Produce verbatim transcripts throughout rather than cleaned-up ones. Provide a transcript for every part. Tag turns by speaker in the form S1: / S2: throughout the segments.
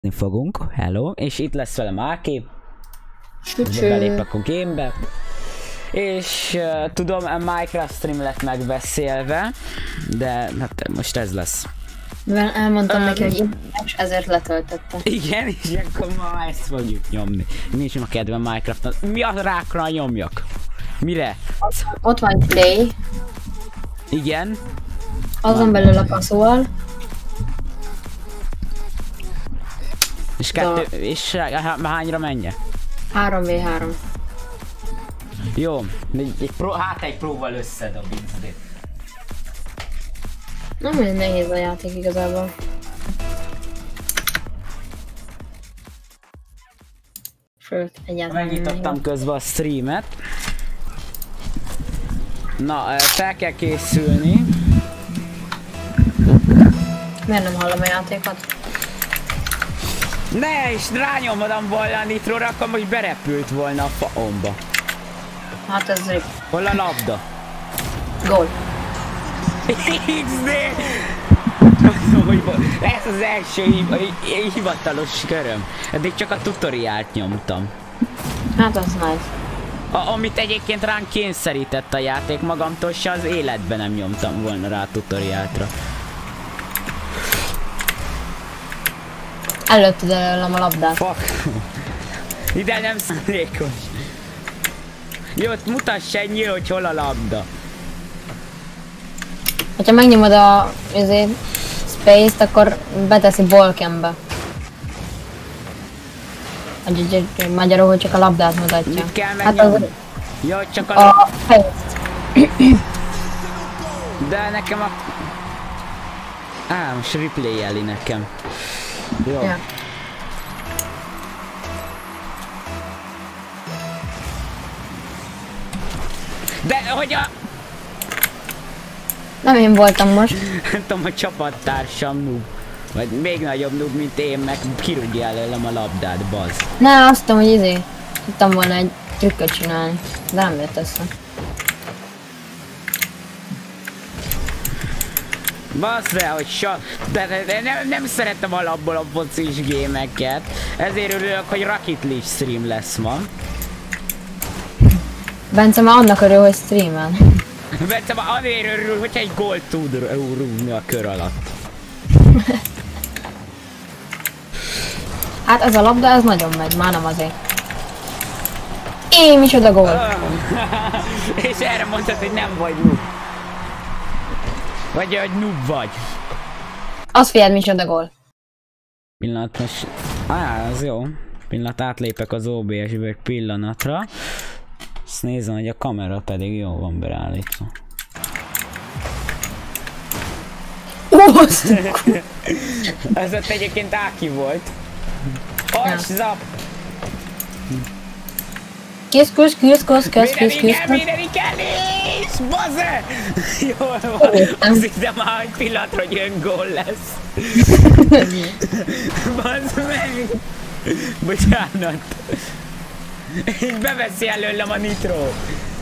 S1: fogunk, hello, és itt lesz velem Áki. Belépek a gamebe. És uh, tudom, a Minecraft stream lett megbeszélve, de hát most ez lesz.
S2: Mivel elmondtam
S1: um,
S2: neki, hogy és ezért letöltötte.
S1: Igen, és akkor ma ezt fogjuk nyomni. Nincs ma kedvem Minecraft-on. Mi a rákra nyomjak? Mire?
S2: Ott, ott van play.
S1: Igen.
S2: Azon belül a passzol.
S1: És kettő, és hányra menje?
S2: három vé három.
S1: Jó, egy, egy pró, hát egy próbál összedob izé.
S2: Nem olyan nehéz a játék igazából. Sőt, egyáltalán
S1: megnyitottam közben a streamet. Na, fel kell készülni.
S2: Miért nem hallom a játékot?
S1: Ne, és rányomodom volna a nitróra, akkor most berepült volna a faomba.
S2: Hát ez rip.
S1: Hol a labda?
S2: Gól.
S1: iksz dé! Ez az első hivatalos köröm. Eddig csak a tutoriált nyomtam.
S2: Hát az nice.
S1: A, amit egyébként ránk kényszerített a játék magamtól, se az életben nem nyomtam volna rá a tutoriáltra.
S2: Előtted előlem a labdát.
S1: Fuck. Ide nem szándékos. Jó, mutass ennyi, hogy hol a labda.
S2: Ha megnyomod a izé, space-t, akkor beteszi ballcambe. Magyarul, hogy csak a labdát mutatja.
S1: Mit kell
S2: hát
S1: megnyomni?
S2: Az...
S1: Jó, csak a...
S2: A face-t.
S1: De nekem a... Á, most replay-jeli nekem. Jó.
S2: Ja.
S1: De hogy a...
S2: Nem én voltam most.
S1: Nem tudom, a csapattársam noob. Vagy még nagyobb noob, mint én, meg kirúgja előlem a labdát, bazd.
S2: Ne, azt tudom, hogy izé. Tudtam volna egy trükköt csinálni. De nem jött össze.
S1: Baszd rá, hogy sa... De, de, de nem, nem szeretem alapból a focis gémeket. Ezért örülök, hogy Rocket League stream lesz ma.
S2: Bence már annak örül, hogy streamel.
S1: Bence már azért örül, hogy egy gólt tud rúgni a kör alatt.
S2: Hát ez a labda, ez nagyon megy, már nem azért. Én micsoda gól.
S1: És erre mondtad, hogy nem vagy noob. Vagy hogy noob vagy.
S2: Az figyeld, micsoda gól.
S1: Pillanat most... Á, az jó. Pillanat, átlépek az ó bé es-ből egy pillanatra. Azt nézem, hogy a kamera pedig jó van beállítva. Ez ott egyébként Áki volt. Os, zap!
S2: Kész, kész, kész, kész, kész, kész, kész.
S1: Védeni kell is! Bazze! Jól van. Azt hiszem már egy pillanatra, hogy öngól lesz. Bazd meg! Bocsánat. Így beveszi előlem a nitro.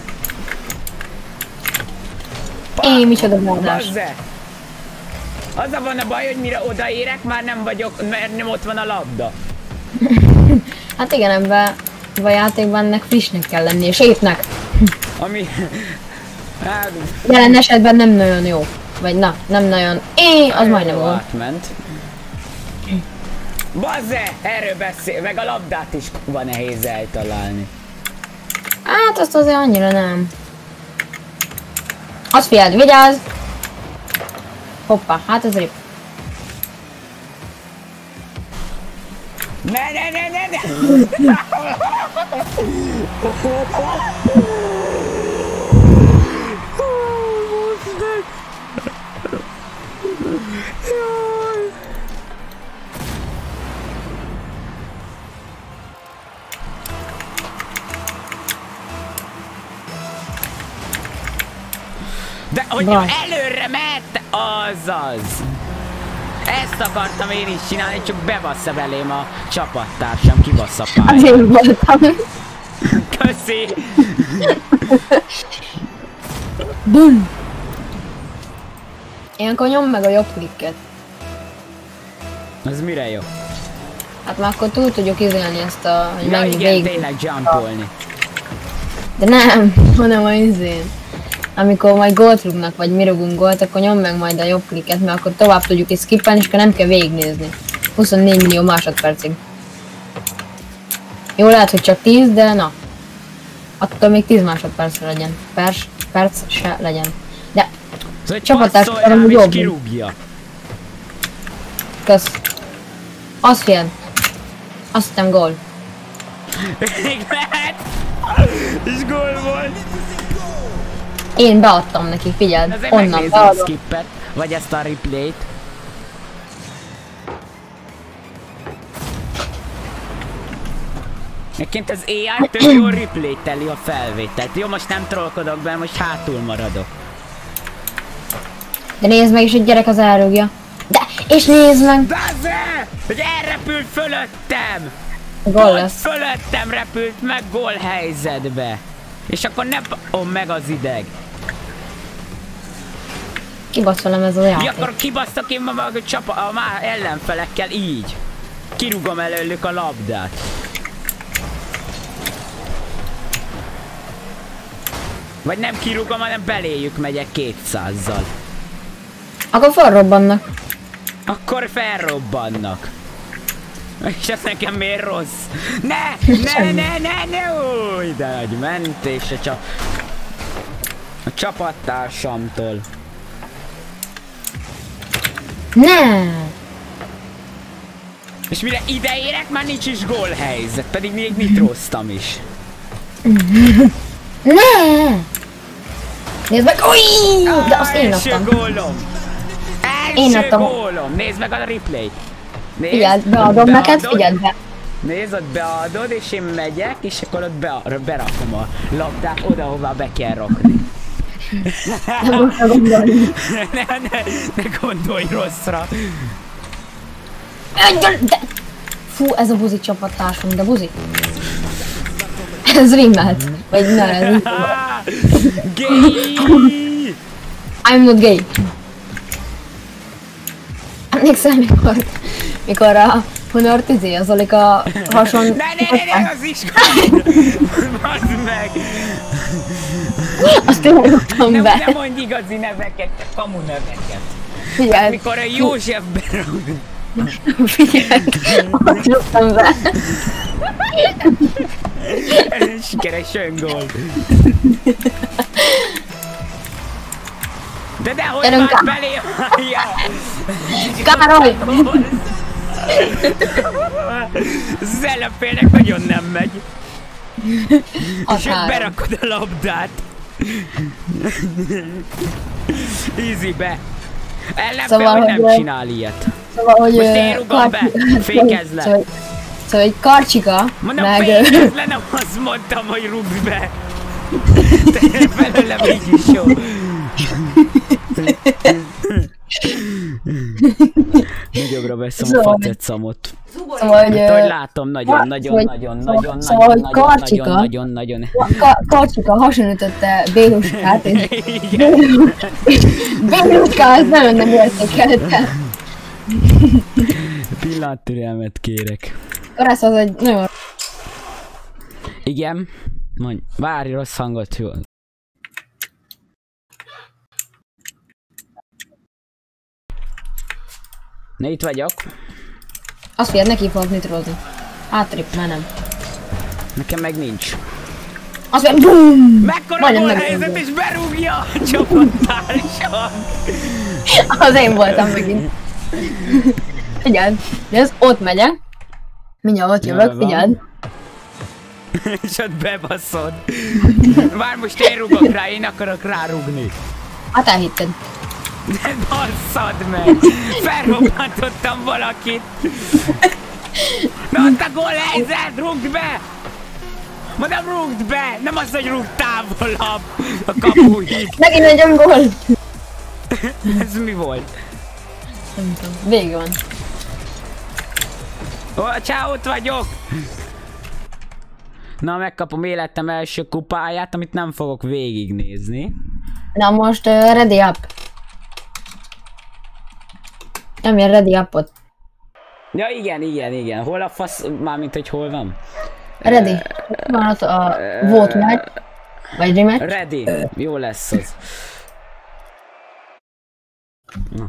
S2: Én micsoda bárdás.
S1: Bazze! Azzal van a baj, hogy mire odaérek, már nem vagyok, mert nem ott van a labda.
S2: Hát igen, ebben a játékban ennek frissnek kell lenni, és épnek.
S1: Ami... Hát...
S2: Jelen esetben nem nagyon jó. Vagy na, nem nagyon. É, az majdnem volt.
S1: Átment. Bazze! Erről beszél, meg a labdát is van nehéz eltalálni.
S2: Hát azt azért annyira nem. Azt figyeld, vigyázz! Hoppá, hát ez rip.
S1: Ne, ne, ne, ne, ne! De hogy előre mette, azaz! Ezt akartam én is csinálni, csak bebassza belém a csapattársam, kibassza a pályát.
S2: Azért voltam.
S1: Köszi!
S2: Bum! Ilyenkor nyomd meg a jobb klikket.
S1: Az mire jó?
S2: Hát már akkor túl tudjuk izélni ezt a... hogy
S1: ja,
S2: mennyi
S1: igen,
S2: végig.
S1: tényleg jumpolni.
S2: De nem, hanem a izén. Amikor majd gólt rúgnak, vagy mi rúgunk gólt, akkor nyomd meg majd a jobb kliket, mert akkor tovább tudjuk is skippelni, és akkor nem kell végignézni. huszonnégy millió másodpercig. Jó, lehet, hogy csak tíz, de na. Attól még tíz másodpercre legyen. Perc, perc se legyen. De
S1: Szóval
S2: csapattársam
S1: hogy
S2: jobb.
S1: kirúgja.
S2: Kösz. Az fél. Azt hittem gól.
S1: Még lehet! És gól volt!
S2: Én beadtam neki, figyeld.
S1: Azért
S2: Onnan
S1: megnézem a
S2: beadom.
S1: skippet, vagy ezt a replayt. Egyébként az á i tök jól replayteli a felvételt. Jó, most nem trollkodok be, most hátul maradok.
S2: De nézd meg, és egy gyerek az elrúgja. De, és nézd meg!
S1: Bazze! Hogy elrepült fölöttem!
S2: Gól
S1: Pont
S2: lesz.
S1: fölöttem repült meg gól helyzetbe. És akkor ne oh, meg az ideg.
S2: Kibaszolom ez a
S1: Mi
S2: játék.
S1: akkor kibasztok én ma a csapa a már ellenfelekkel így. Kirúgom előlük a labdát. Vagy nem kirúgom, hanem beléjük megyek kétszázzal.
S2: Akkor felrobbannak.
S1: Akkor felrobbannak. És ez nekem miért rossz? Ne! Ne, ne, ne, ne! Új, de nagy mentés a, csa... a csapattársamtól.
S2: Ne!
S1: És mire ide érek, már nincs is gólhelyzet, pedig még nitróztam is.
S2: Ne! Nézd meg! Ui! De azt én
S1: Első
S2: adtam.
S1: gólom!
S2: Én
S1: Első
S2: adtam.
S1: gólom! Nézd meg a replay! Nézd,
S2: Figyeld, beadom
S1: beadod.
S2: neked, figyeld be.
S1: Nézd, ott beadod, és én megyek, és akkor ott be, berakom a labdát oda, hová be kell rakni.
S2: Nem most gondolni.
S1: ne, ne, ne gondolj rosszra!
S2: De... Fú, ez a buzi csapattársam, de buzi. Ez rimmelt. Vagy ne, ez rimmelt.
S1: Gay!
S2: I'm not gay. Emlékszel, mikor, mikor a Honor tizé, az olik a hason...
S1: Ne, ne, ne, ne, az iskola! Bazd meg!
S2: Azt én mondtam
S1: Nem,
S2: be.
S1: nem mondj igazi neveket, kamu neveket.
S2: Figyelj,
S1: Mikor a József berúg.
S2: figyelj, azt mondtam be.
S1: Sikeres öngól. De dehogy
S2: Gyerünk
S1: már
S2: ám.
S1: belé hallja!
S2: Károly!
S1: Zellepélnek nagyon nem megy.
S2: Az
S1: És őt
S2: három.
S1: berakod a labdát. Easy be. Ellenfél,
S2: Szóval,
S1: hogy nem
S2: hogy,
S1: csinál ilyet.
S2: Szóval, hogy...
S1: Most
S2: ö,
S1: én rugom be,
S2: Karcsi-
S1: fékezz le.
S2: Szóval, szóval egy karcsika,
S1: Mondom,
S2: meg...
S1: fékezz le, nem azt mondtam, hogy rúgd be. Te felőlem így is jó. Nagyobbra veszem a
S2: Szóval,
S1: facetszamot.
S2: Szóval, hogy...
S1: Mert
S2: ö,
S1: ahogy látom, nagyon, nagyon,
S2: hogy-
S1: nagyon,
S2: szóval-
S1: nagyon,
S2: szóval,
S1: nagyon,
S2: hogy
S1: nagyon,
S2: Karcsika-
S1: nagyon, nagyon, nagyon.
S2: Ka- Karcsika hasonlította Béluskát, és
S1: Igen.
S2: Béluska az nagyon nem értékelte.
S1: Pillanttürelmet kérek.
S2: Arasz az egy nagyon...
S1: Igen. Mondj, várj, rossz hangot, jó. Na itt vagyok.
S2: Azt figyeld, neki fogok nitrózni. Átrip, már nem.
S1: Nekem meg nincs.
S2: Azt figyeld, BUM!
S1: Mekkora
S2: Majdnem
S1: gól
S2: megrúgom.
S1: helyzet és berúgja a csapattársam.
S2: Az én voltam megint. Figyeld, nézd, ott megyek. Mindjárt ott jövök,
S1: Jól van.
S2: figyeld.
S1: És ott bebaszod. Vár, most én rúgok rá, én akarok rárúgni.
S2: Hát elhitted.
S1: De basszad meg! Felrobbantottam valakit! Na ott a gól helyzet, rúgd be! Mondom, rúgd be! Nem az, hogy rúgd távolabb a kapuig!
S2: Megint egy öngól.
S1: Ez mi volt?
S2: Nem tudom, vége van.
S1: Ó, csá, ott vagyok! Na, megkapom életem első kupáját, amit nem fogok végignézni.
S2: Na most uh, ready up. Nem ilyen ready upot.
S1: Ja igen, igen, igen. Hol a fasz, mármint hogy hol van?
S2: Ready. Van az a volt match. Vagy rematch.
S1: Ready. Jó lesz az. Na.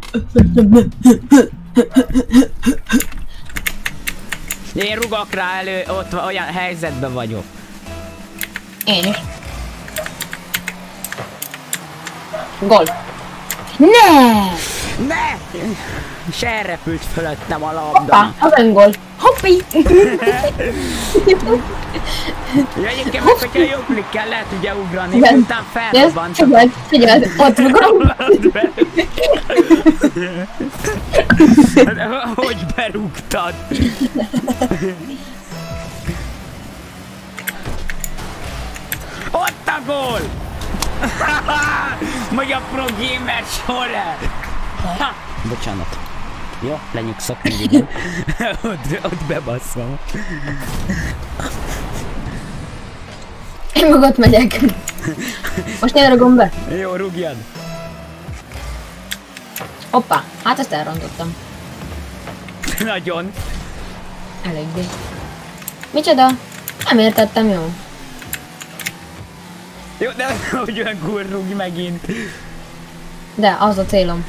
S1: Én rugok rá elő, ott olyan helyzetben vagyok.
S2: Én is. Gól. Ne!
S1: Ne! És elrepült fölöttem a labda.
S2: Hoppá, az öngól. Hoppi!
S1: Ja, egyébként meg, hogyha jobb klikkel lehet ugye ugrani, utána felrobbantam.
S2: Figyeld, figyeld, ott rugom.
S1: Hogy berúgtad? Ott a gól! Magyar pro gamer sore! Bocsánat. Jó, lenyugszok mindig. ott, ott bebaszom.
S2: Én meg ott megyek. Most én rugom be.
S1: Jó, rúgjad.
S2: Hoppá, hát ezt elrontottam.
S1: Nagyon.
S2: Eléggé. Micsoda? Nem értettem, jó.
S1: Jó, de hogy olyan gól rúgj megint.
S2: De, az a célom.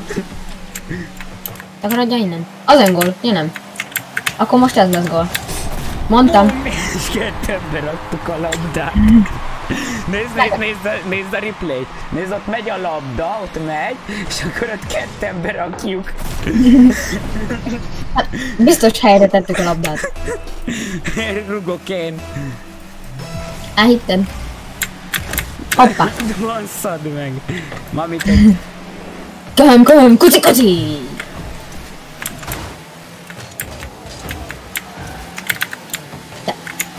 S2: Takarodja innen. Az öngól, ja nem. Akkor most ez lesz gól. Mondtam.
S1: És kettőbbe raktuk a labdát. Nézd, nézd, nézd, a, nézd a replay-t. Nézd, ott megy a labda, ott megy, és akkor ott ketten berakjuk.
S2: Hát, biztos helyre tettük a labdát.
S1: Rugok én.
S2: Elhitted? Hoppá.
S1: Basszad meg. Mamit egy...
S2: Köhöm, köhöm, kuci, kuci! De.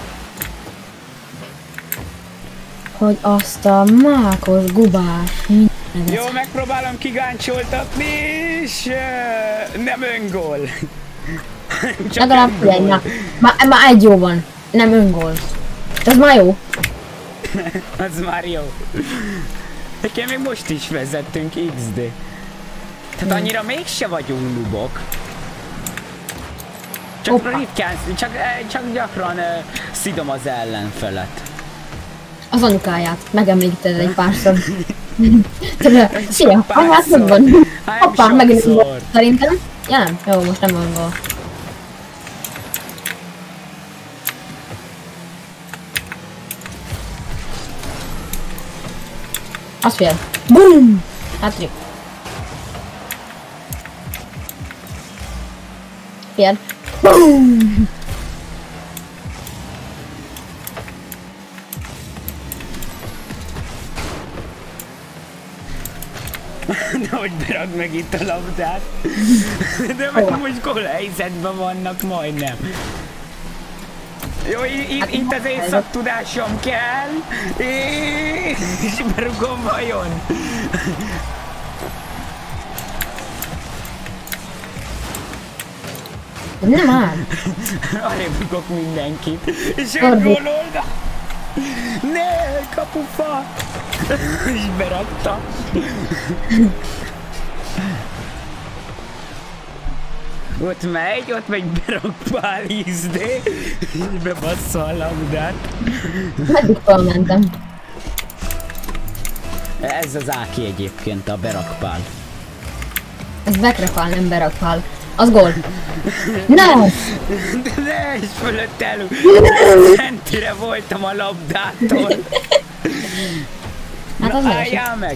S2: Hogy azt a mákos gubás mindenet.
S1: Jó, megpróbálom kigáncsoltatni, és uh, nem öngól.
S2: Legalább figyelj, na. Már má egy jó van. Nem öngól. Ez már jó.
S1: Az már jó. Nekem még most is vezettünk iksz dé. Tehát annyira mégse vagyunk nubok. Csak
S2: Opa.
S1: ritkán, csak, csak gyakran uh, szidom az ellenfelet.
S2: Az anyukáját. Megemlíted egy párszor. Szia, anyát meg van. Hoppá, megint öngól. Szerintem. Ja nem? Jó, most nem öngól. Az fél. Bum! Hattrick. Fél. Bum!
S1: Nehogy beragd meg itt a labdát. De meg most gól helyzetben vannak majdnem. Jó, itt, itt az északtudásom kell, és berugom vajon.
S2: Nem áll.
S1: Arrébb rugok mindenkit. És egy gól oldal. Ne, kapufa. És berakta. Ott megy, ott megy berak pál iksz dé, és bebassza a labdát.
S2: Meddig felmentem?
S1: Ez az Áki egyébként, a berakpál.
S2: Ez bekrepál, nem berakpál. Az gól. Nem!
S1: De ne, és fölött elő. Centire voltam a labdától.
S2: Hát az
S1: Na,
S2: nem
S1: álljál meg!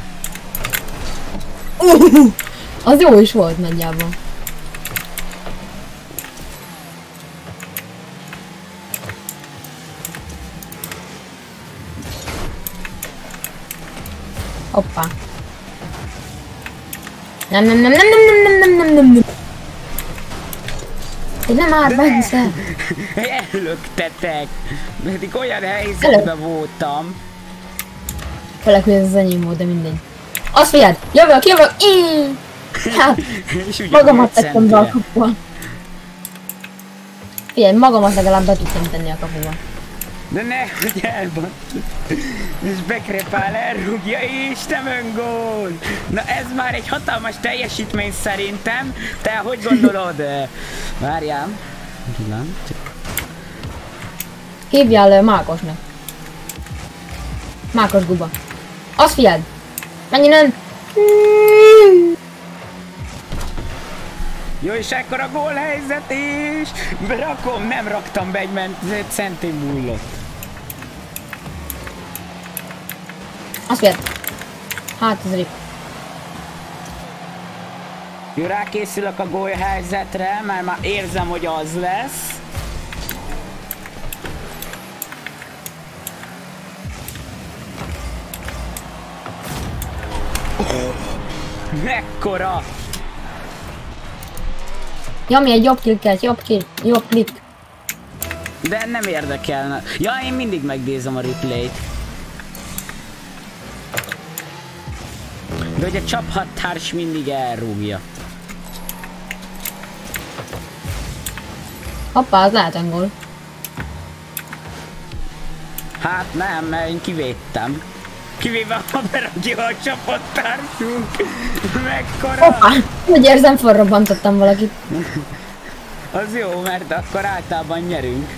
S2: Uh, az jó is volt nagyjából. Hoppá. Nem, nem, nem, nem, nem, nem, nem, nem, nem, nem. Én nem már behiszel.
S1: Ellöktetek. Pedig olyan helyzetben voltam.
S2: Főleg, hogy ez az enyém volt, de mindegy. Azt figyeld! Jövök, jövök! Íííí! Hát, magamat tettem be a kapuba. Figyelj, magamat legalább be tudtam tenni a kapuba.
S1: De ne, hogy elbont. És bekrepál, elrúgja, és nem öngól. Na ez már egy hatalmas teljesítmény szerintem. Te hogy gondolod? Várjál.
S2: Hívjál Mákosnak. Mákos guba. Azt figyeld! Menj innen!
S1: Jó, és ekkor a gólhelyzet is! Berakom, nem raktam be, egy, ment, egy centim múlott.
S2: Azt figyeld! Hát ez rip.
S1: Jó, rákészülök a gólhelyzetre, mert már érzem, hogy az lesz. Oh, mekkora!
S2: Jami, egy jobb klikket, jobb klik, jobb klik.
S1: De nem érdekelne. Ja, én mindig megnézem a replayt. De hogy a csaphattárs mindig elrúgja.
S2: Hoppá, az lehet angol.
S1: Hát nem, mert én kivédtem. Kivéve ha berakja a csapattársunk. Mekkora!
S2: Hoppá! Úgy érzem, felrobbantottam valakit.
S1: Az jó, mert akkor általában nyerünk.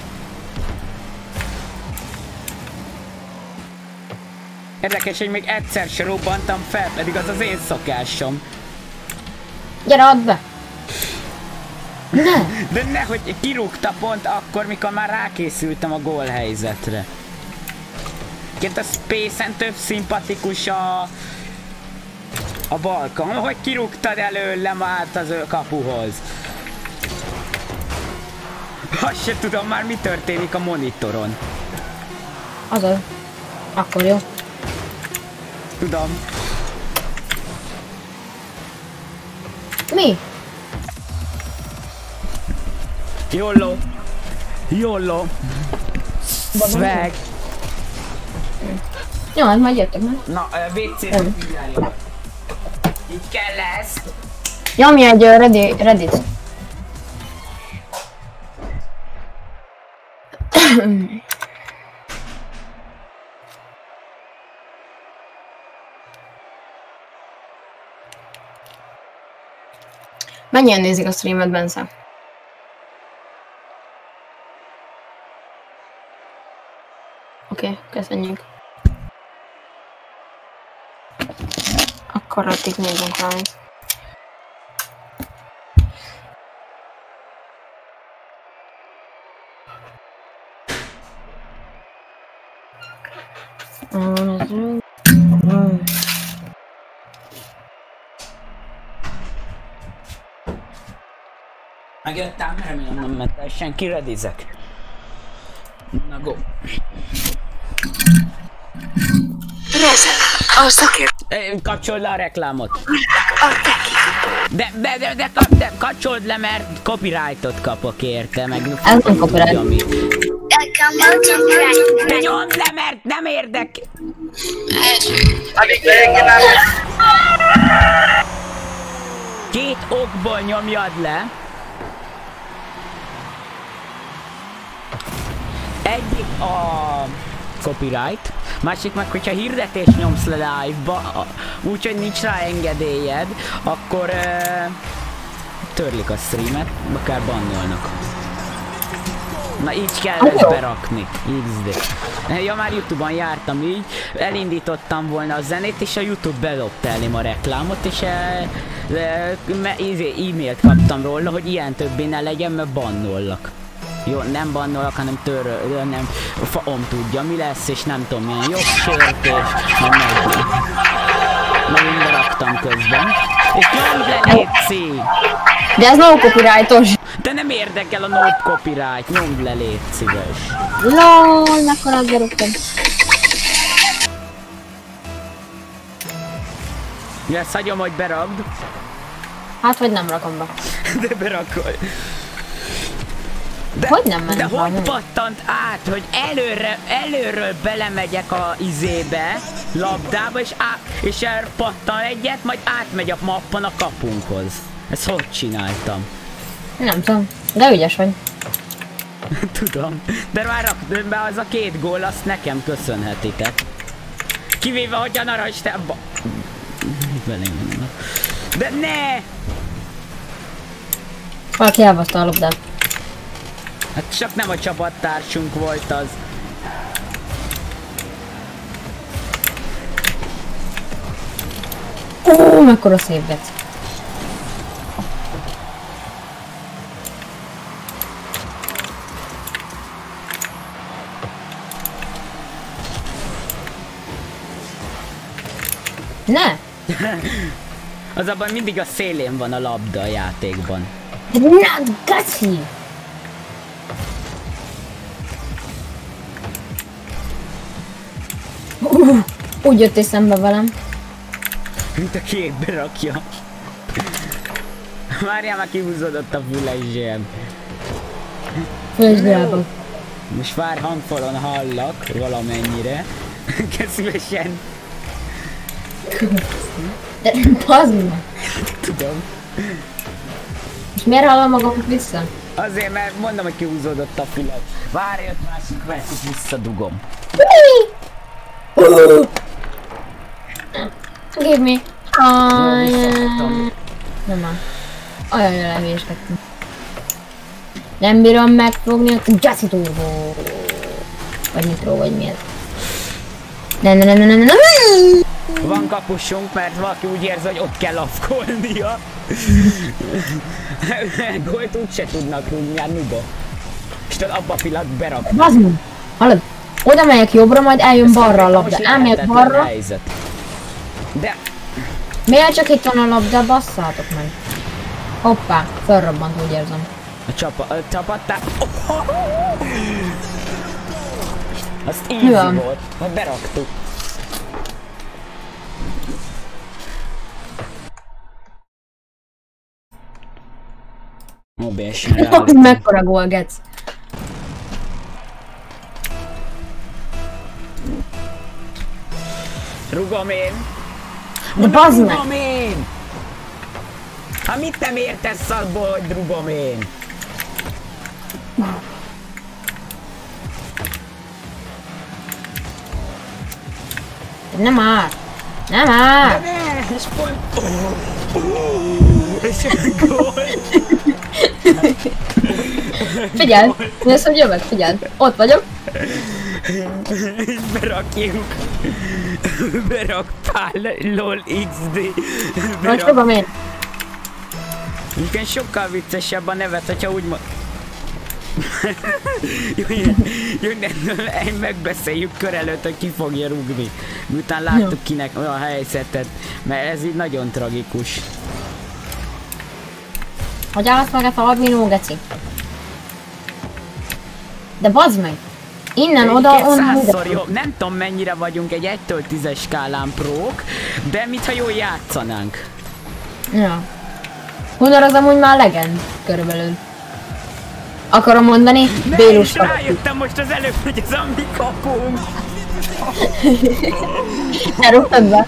S1: Érdekes, hogy még egyszer se robbantam fel, pedig az az én szokásom.
S2: Gyere, add be! Ne!
S1: De nehogy kirúgta pont akkor, mikor már rákészültem a gólhelyzetre. Két a Space-en több szimpatikus a... a balkon, hogy kirúgtad előlem át az ő kapuhoz. Azt se tudom már, mi történik a monitoron.
S2: Azaz. Akkor jó.
S1: Tudom.
S2: Mi?
S1: Jóló. Jóló. Swag.
S2: Jó, hát majd jöttek meg.
S1: Na, uh, vé cé-re figyelj. Így kell ezt.
S2: Jami, egy uh, ready, Reddit. Mennyien nézik a streamet, Bence? Oké, okay, köszönjük. Akkor addig nézzünk valamit.
S1: Megjöttem, remélem nem ment el senki, redizek. Na go.
S3: Rezek, a szakért.
S1: Kapcsold le a reklámot. De, de, de, de, de kapcsold le, mert copyrightot kapok érte, meg
S2: ez nem copyright.
S1: De nyomd le, mert nem érdek. Két okból nyomjad le. Egyik a copyright, másik meg, hogyha hirdetést nyomsz le live-ba, úgyhogy nincs rá engedélyed, akkor uh, törlik a streamet, akár bannolnak. Na így kell ezt berakni, iksz dé. Ja, már YouTube-on jártam így, elindítottam volna a zenét, és a YouTube belopta elém a reklámot, és e-mailt kaptam róla, hogy ilyen többé ne legyen, mert bannollak. Jó, nem bannolak, hanem tör, nem, faom tudja mi lesz, és nem tudom milyen jogsértés, nem meg. Megint beraktam közben. És nyomd le, létszi!
S2: De ez no copyrightos.
S1: De nem érdekel a no copyright, nyomd le, légy szíves.
S2: Lol, mekkora berúgtam.
S1: Ja, ezt hagyom, hogy beragd.
S2: Hát, vagy nem rakom be.
S1: De berakod. De,
S2: hogy nem
S1: de hogy
S2: nem.
S1: pattant át, hogy előre, előről belemegyek a izébe, labdába, és, á, és elpattan egyet, majd átmegy a mappon a kapunkhoz. Ezt hogy csináltam?
S2: Nem tudom, de ügyes vagy.
S1: Tudom, de már rak, be az a két gól, azt nekem köszönhetitek. Kivéve, hogy a narancs te... De ne!
S2: Valaki elbaszta a labdát.
S1: Hát csak nem a csapattársunk volt az.
S2: Ó, mekkora szép geci. Ne!
S1: Az abban mindig a szélén van a labda a játékban.
S2: De ne, geci! Uh, úgy jöttél szembe velem.
S1: Mint a képbe rakja. Várjál, már kihúzódott a full es gé em.
S2: Főzsdőlben.
S1: Most vár, hangfalon hallak valamennyire. Szívesen.
S2: De bazd meg!
S1: Tudom.
S2: És miért hallom magamat vissza?
S1: Azért, mert mondom, hogy kihúzódott a fület. Várj, jött másik verset, visszadugom.
S2: Give me.
S1: Jól visszakaptam.
S2: Nem már. Olyan jól elvéskedtem. Nem bírom megfogni a Jazzy Turbo. Vagy Nitro, vagy miért. Ne ne ne ne ne ne ne.
S1: Van kapusunk, mert valaki úgy érzi, hogy ott kell lafkolnia. Gólt úgyse tudnak rúgni, a nuba. És tudod, abba a pillanat berak.
S2: Bazd meg! Hallod? Oda megyek jobbra, majd eljön balra a labda. Elmegyek balra.
S1: Helyzet. De...
S2: Miért csak itt van a labda? Basszátok meg. Hoppá, felrobbant, úgy érzem.
S1: A csapa... a csapattá... Oh! Azt easy
S2: Milyen?
S1: volt, majd beraktuk. ó bé es-en rá.
S2: Mekkora gól, gec.
S1: Rugom én.
S2: De bazd meg!
S1: Rugom én! Hát mit nem értesz abból, hogy rugom én?
S2: Nem már! Nem már!
S1: Ne, és pont... Oh, oh, és egy gól!
S2: Figyelj! Nézd, hogy jövök, figyelj! Ott vagyok!
S1: Berakjuk! Beraktál, lol iksz dé!
S2: Most fogom én!
S1: Egyébként sokkal viccesebb a nevet, hogyha úgy ma... Jönnentől megbeszéljük kör előtt, hogy ki fogja rúgni. Miután láttuk kinek a helyzetet, mert ez így nagyon tragikus.
S2: Hogy állsz meg ezt a albinó, geci? De bazd meg! Innen oda, onnan
S1: százszor jó. Nem tudom mennyire vagyunk egy egytől tízes skálán prók, de mintha jól játszanánk.
S2: Ja. Hunor az amúgy már legend, körülbelül. Akarom mondani, Bélus
S1: kapunk. Rájöttem most az előbb, hogy ez a mi kapunk.
S2: Elrúgtad be?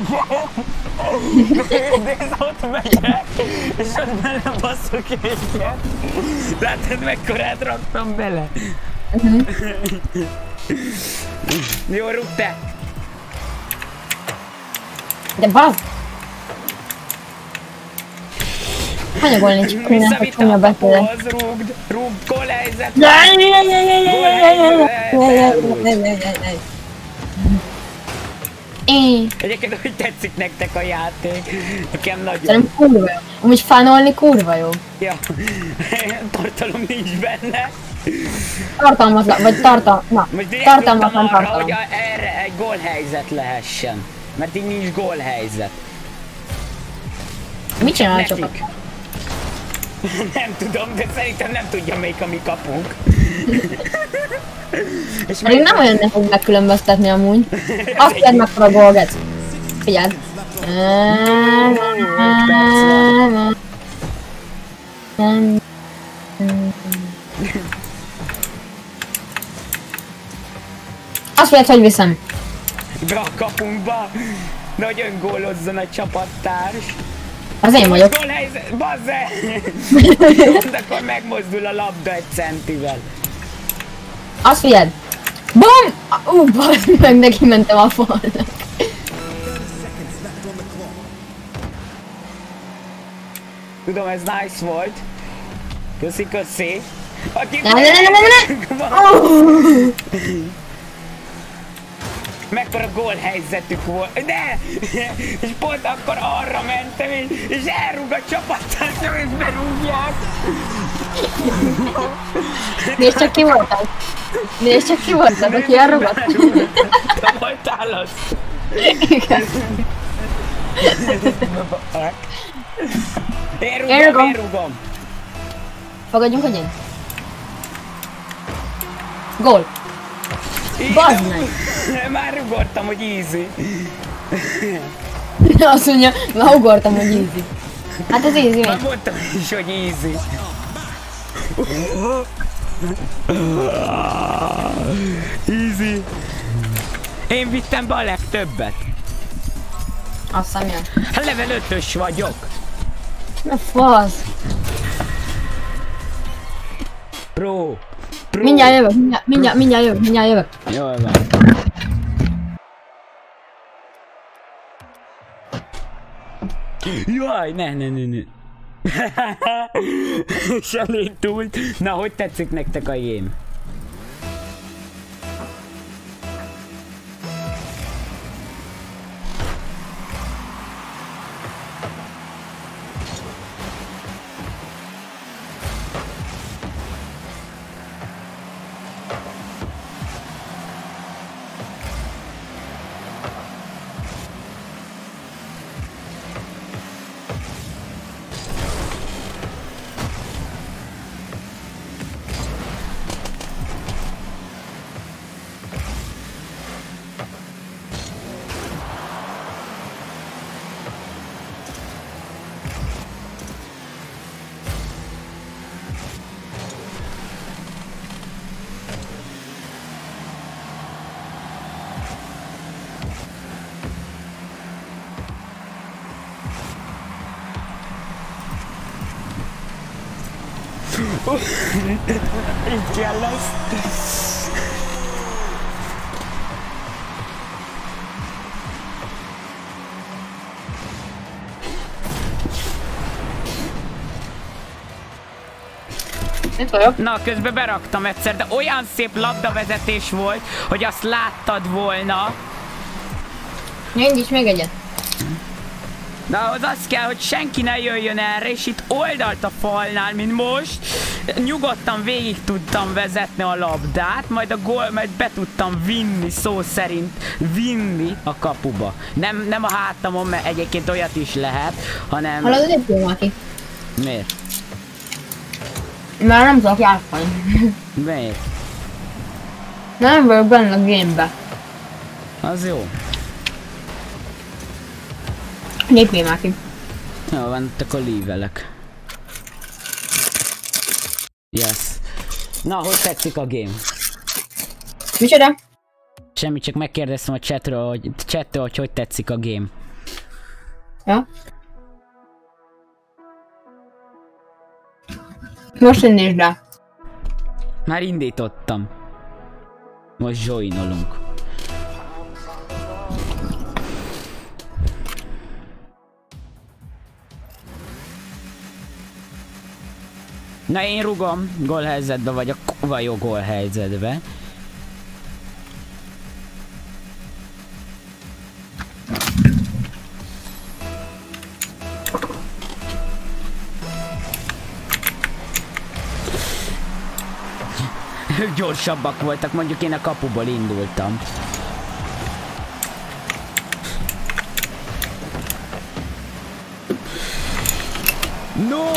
S1: Nézd, ott megyek, és ott bele basszok egyet. Látod, mekkorát raktam bele?
S2: Uh-huh.
S1: Jó, rúg te!
S2: De bazd! Hanyagol nincs, minden, hogy csúnya beszélek.
S1: Rúgd, rúgd, gólhelyzet! Egyébként, hogy tetszik nektek a játék? Nekem nagyon.
S2: Szerintem kurva jó. Amúgy fanolni kurva jó.
S1: Ja, tartalom nincs benne.
S2: Tartalmatlan, vagy tartal... Na, tartalmatlan
S1: arra,
S2: tartalom.
S1: hogy erre egy gólhelyzet lehessen. Mert így nincs gólhelyzet.
S2: Mit csinál a csapat?
S1: Nem tudom, de szerintem nem tudja melyik a mi kapunk.
S2: Pedig nem olyan ne fog megkülönböztetni amúgy. Azt kérd meg fel a gólget. Figyeld. Azt mondja, hogy viszem.
S1: Be a kapunkba, de hogy öngólozzon a csapattárs.
S2: Az én vagyok.
S1: Gól helyzet, bazze! Mondd, akkor megmozdul a labda egy centivel.
S2: Azt figyeld! BOOM! Ú, bazd meg, neki mentem a falnak.
S1: Tudom, ez nice volt. Köszi, köszi. Aki
S2: Ne, ne, ne, ne, ne, ne! Oh!
S1: Mekkora gól helyzetük volt, de! És pont akkor arra mentem, és, és elrúg a csapattársam, és berúgják!
S2: Nézd csak ki voltál! Nézd csak ki voltál, aki elrúgott!
S1: Te voltál az!
S2: Igen.
S1: Én
S2: Én
S1: rúgom,
S2: rúgom.
S1: én rúgom!
S2: Fogadjunk, hogy én? Gól! Bazd meg!
S1: Már rugortam, hogy easy.
S2: Azt mondja, már ugortam, hogy easy. Hát ez easy
S1: Már
S2: még.
S1: mondtam is, hogy easy. Easy. Én vittem be a legtöbbet.
S2: Azt hiszem, jön.
S1: Hát level ötös vagyok.
S2: Na fasz!
S1: Pro. Pro.
S2: Mindjárt jövök, mindjárt, mindjárt, mindjárt jövök, mindjárt jövök.
S1: Jól van. Jaj, ne, ne, ne, ne. Se túlt. Na, hogy tetszik nektek a game? Így kell lesz.
S2: Itt vagyok.
S1: Na, közben beraktam egyszer, de olyan szép labdavezetés volt, hogy azt láttad volna.
S2: Nyitj még egyet.
S1: De ahhoz az kell, hogy senki ne jöjjön erre, és itt oldalt a falnál, mint most, nyugodtan végig tudtam vezetni a labdát, majd a gól, majd be tudtam vinni, szó szerint vinni a kapuba. Nem, nem a hátamon, mert egyébként olyat is lehet, hanem...
S2: Hallod, hogy egy Maki?
S1: Miért?
S2: Már nem tudok játszani.
S1: Miért?
S2: Nem vagyok benne a gamebe.
S1: Az jó.
S2: Lépjél már ki.
S1: Jó van, akkor lívelek. Yes. Na, hogy tetszik a game?
S2: Micsoda?
S1: Semmi, csak megkérdeztem a chatről, hogy chattől, hogy hogy tetszik a game.
S2: Ja. Most indítsd rá.
S1: Már indítottam. Most joinolunk. Na, én rugom, gólhelyzetbe vagy a kurva jó gólhelyzetbe. Ők gyorsabbak voltak, mondjuk én a kapuból indultam. No!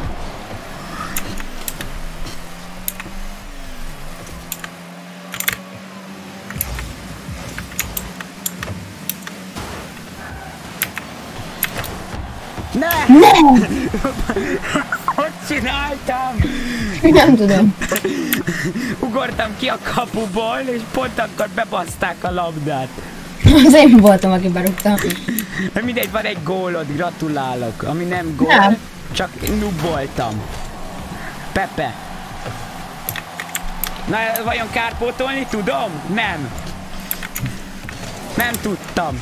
S1: Ne!
S2: Ne!
S1: Hogy csináltam?
S2: Nem tudom.
S1: Ugortam ki a kapuból, és pont akkor bebaszták a labdát.
S2: Az én voltam, aki berúgta.
S1: Mindegy, van egy gólod, gratulálok. Ami nem gól,
S2: Nem.
S1: csak noob voltam. Pepe. Na, vajon kárpótolni tudom? Nem. Nem tudtam.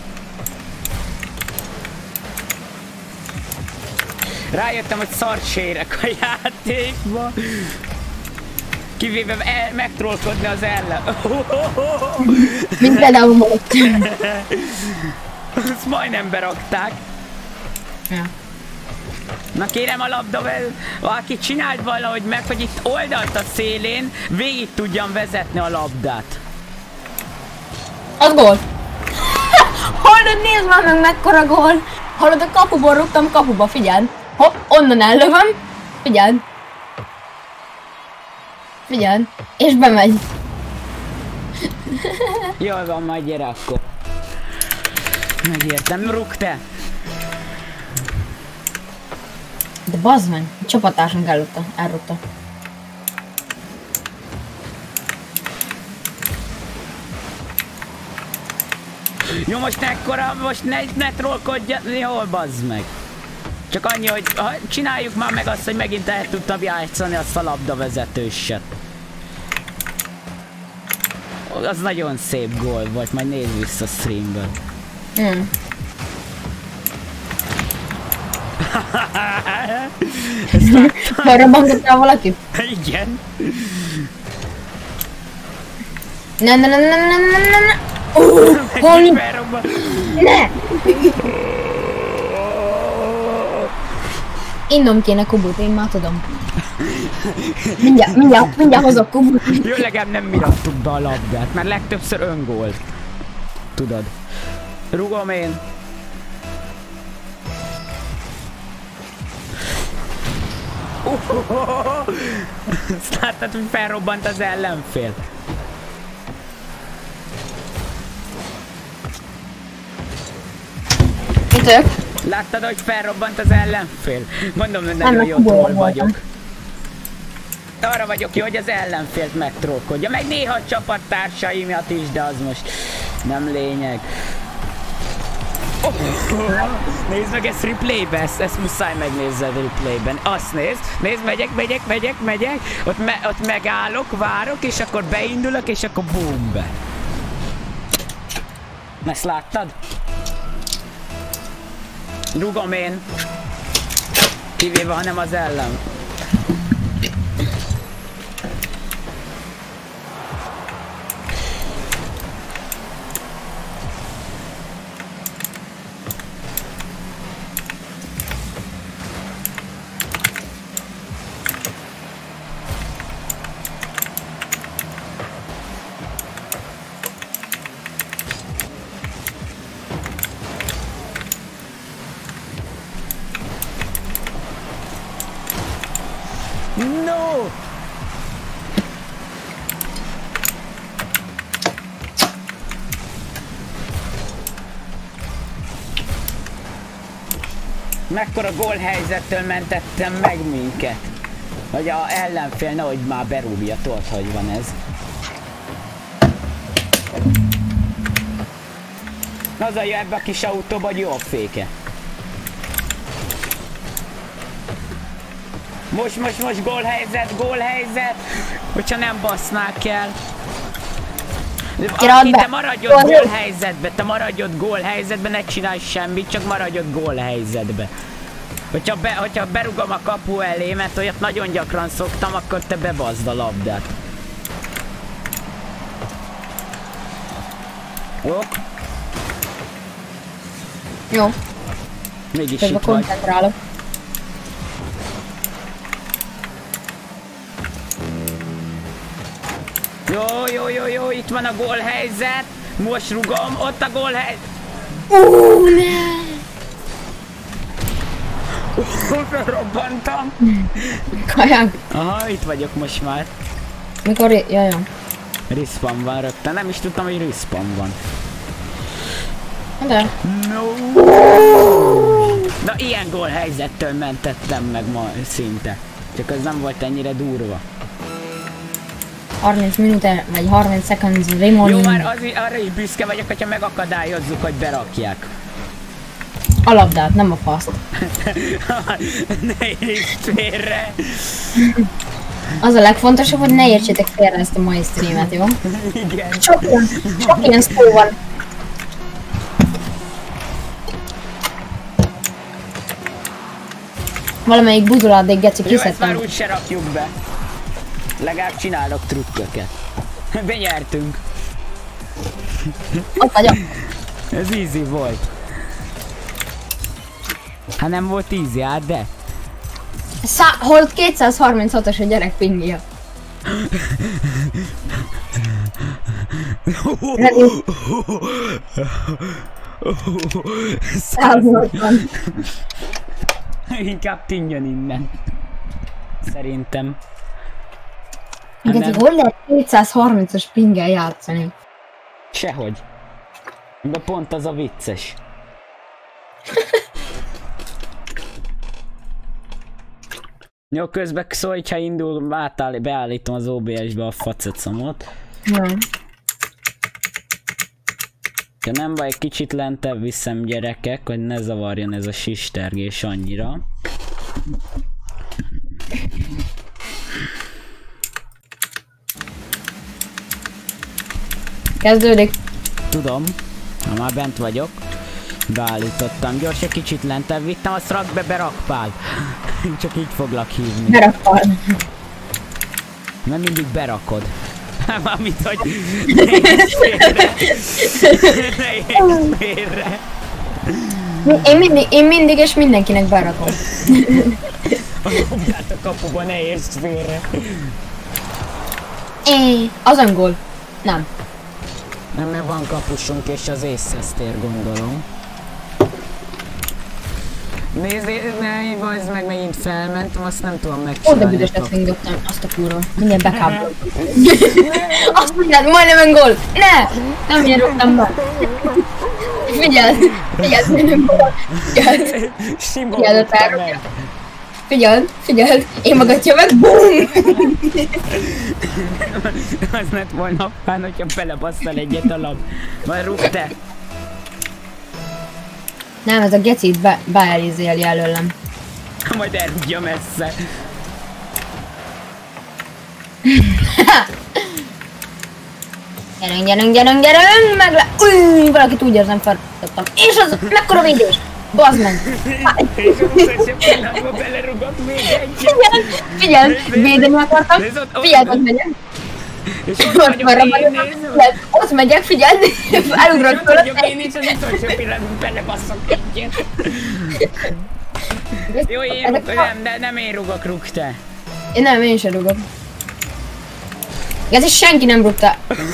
S1: Rájöttem, hogy szart sérek a játékba. Kivéve el, megtrollkodni az ellen.
S2: Mint például most.
S1: Ezt majdnem berakták.
S2: Ja.
S1: Na kérem a labda, aki csinált valahogy meg, hogy itt oldalt a szélén végig tudjam vezetni a labdát.
S2: Az gól! Hallod, nézd már meg mekkora gól! Hallod, a kapuból rúgtam kapuba, figyeld! Hopp, onnan ellövöm, figyeld! Figyeld, és bemegy.
S1: Jól van, majd gyere akkor. Megértem, rúg te!
S2: De bazd meg, a csapattársunk elrúgta, elrúgta.
S1: Jó, most ekkora, most ne, ne trollkodja, jól bazd meg. Csak annyi, hogy ha csináljuk már meg azt, hogy megint el tudtam játszani azt a labdavezetőset. Az nagyon szép gól volt, majd nézd vissza a streamből.
S2: Hmm. Felrobbantottál valaki?
S1: Igen.
S2: Ne, ne, ne, ne, ne, ne, ne, ne. Uh, hol? Ne! Innom kéne kubut, én már tudom. Mindjárt, mindjárt, mindjárt hozok kubut.
S1: Jó, legalább nem mi raktuk be a labdát, mert legtöbbször öngól. Tudod. Rugom én. Azt láttad, hogy felrobbant az ellenfél.
S2: Ütök.
S1: Láttad, hogy felrobbant az ellenfél? Mondom, hogy nagyon jó troll vagyok. Arra vagyok jó, hogy az ellenfélt megtrollkodja. Meg néha a csapattársaimiat is, de az most nem lényeg. Oh, nézd meg ezt replaybe, ezt, ezt muszáj megnézzed replayben. Azt nézd, nézd, megyek, megyek, megyek, megyek, ott, me, ott megállok, várok, és akkor beindulok, és akkor boom be. Ezt láttad? Rugom én. Kivéve, ha nem az ellen. No! Mekkora gólhelyzettől mentettem meg minket. Hogy a ellenfél nehogy már berúgja, tudod, hogy van ez. Az a jó ebbe a kis autóba, hogy jó a féke. Most, most, most gólhelyzet, gólhelyzet, hogyha nem basznák el. Aki, te maradj ott gólhelyzetbe, te maradj ott gólhelyzetbe, ne csinálj semmit, csak maradj ott gólhelyzetbe. Hogyha, be, hogyha berugom a kapu elé, mert olyat nagyon gyakran szoktam, akkor te bebazd a labdát. Jó?
S2: Jó.
S1: Mégis
S2: Közben
S1: itt vagy.
S2: koncentrálok.
S1: Jó, jó, jó, jó, itt van a gólhelyzet. Most rugom, ott a gólhelyzet.
S2: Uh, ne!
S1: Felrobbantam.
S2: Kajánk.
S1: Aha, itt vagyok most már.
S2: Mikor... Jaj, jaj.
S1: Respawn van rögtön, nem is tudtam, hogy respawn van.
S2: De.
S1: No. Na ilyen gólhelyzettől mentettem meg ma szinte. Csak az nem volt ennyire durva.
S2: harminc minute, vagy harminc seconds remaining.
S1: Jó, már az, arra is büszke vagyok, hogyha megakadályozzuk, hogy berakják.
S2: A labdát, nem a faszt.
S1: Ne értsd félre!
S2: Az a legfontosabb, hogy ne értsétek félre ezt a mai streamet, jó?
S1: Igen.
S2: Csak ilyen, csak ilyen szó van. Valamelyik buzoládék geci
S1: Jó, ezt már
S2: kiszedtem.
S1: úgy se rakjuk be. Legalább csinálok trükköket. Benyertünk.
S2: Ott vagyok.
S1: Ez easy volt. Hát nem volt easy, hát de.
S2: Szá hol kétszázharminchatos a gyerek pingja. Száznyolcvan.
S1: Inkább tinjön innen. Szerintem.
S2: Igen,
S1: nem.
S2: hol lehet kétszázharmincas pinggel játszani?
S1: Sehogy. De pont az a vicces. Jó, közben szólj, ha indul, átáll, beállítom az o bé es-be a facetszomot.
S2: Nem.
S1: Ha nem baj, egy kicsit lentebb viszem gyerekek, hogy ne zavarjon ez a sistergés annyira.
S2: Kezdődik.
S1: Tudom, ha már bent vagyok. Beállítottam, gyors, egy kicsit lentebb vittem, azt rak be, berakpál. Csak így foglak hívni.
S2: Berakpál.
S1: Mert mindig berakod. Mármint, hogy ne érts félre. Ne érts félre.
S2: Én mindig, én mindig és mindenkinek berakom.
S1: A labdát a kapuba, ne érts félre.
S2: É, az öngól. Nem.
S1: Nem, mert van kapusunk és az észesztér, gondolom. Nézd, ne, bazd meg, megint felmentem, azt nem tudom megcsinálni.
S2: Oda büdös lesz, megdobtam azt a kurva. Mindjárt bekábboltam. Azt mindjárt, majdnem öngól. Ne! Nem ilyen rúgtam be. Figyeld! Figyeld, majdnem gól. Figyeld! Figyeld, elrúgja. Figyeld, figyeld, én magad jövök, BUM!
S1: Az lett volna fán, hogyha belebasszal egyet a lap. Majd rúg te!
S2: Nem, ez a gecit be, beelizéli előlem.
S1: Majd elrúgja messze.
S2: Gyerünk, gyerünk, gyerünk, gyerünk, meg le... Új, valakit úgy érzem feldobtam. És az, mekkora védés! Bazd meg!
S1: És az utolsó pillanatban belerugott még egy.
S2: Figyeld, figyeld, védeni akartam. Figyeld, ott megyek.
S1: És ott
S2: Ott
S1: vagyok
S2: marra
S1: én,
S2: vagyok,
S1: nézd.
S2: figyeld, ott megyek, figyeld, elugrok
S1: Ott vagyok
S2: fölött.
S1: én is, az utolsó pillanatban belebasszok egyet. Jó, én rúg, nem, de nem én rúgok, rúg te.
S2: Én nem, én sem rúgok. Ez is senki nem rúgta.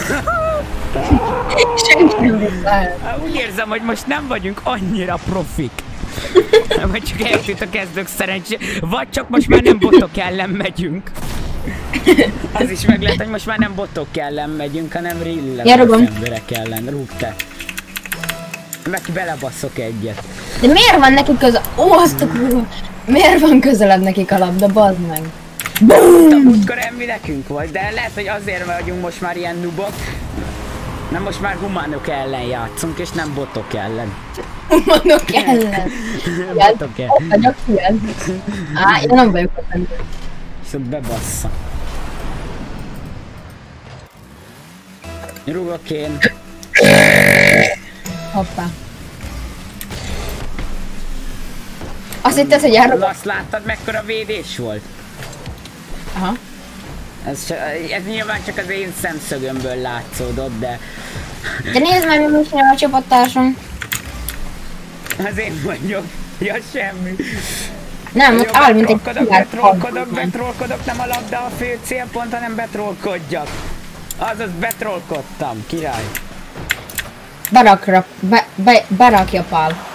S2: Senki nem rúgta.
S1: Hát úgy érzem, hogy most nem vagyunk annyira profik. Vagy csak eltűnt a kezdők szerencsé. Vagy csak most már nem botok ellen megyünk. Az is meg lehet, hogy most már nem botok ellen megyünk, hanem real emberek ellen. Rúg te. Meg belebaszok egyet.
S2: De miért van nekik közel... Ó, azt a kurva... Miért van közelebb nekik a labda, bazd meg?
S1: BOOM! Múltkor emmi nekünk volt, de lehet, hogy azért vagyunk most már ilyen nubok. Nem, most már humánok ellen játszunk, és nem botok ellen.
S2: Humánok ellen?
S1: Botok ellen.
S2: Ott vagyok, figyeld. Á, én nem vagyok ott ellen.
S1: És ott bebassza. Rúgok én.
S2: Hoppá. Azt hitted, hogy elrúgok?
S1: Azt láttad, mekkora védés volt?
S2: Aha.
S1: Ez, csak, ez nyilván csak az én szemszögömből látszódott, de...
S2: De nézd meg, mi csinál a csapattársam.
S1: Az én vagyok. Ja, semmi.
S2: Nem, ott áll, mint egy
S1: betrollkodok, betrollkodok, betrollkodok, nem a labda a fő célpont, hanem betrollkodjak. Azaz betrollkodtam, király.
S2: Berakra, be, be, berakja Pál.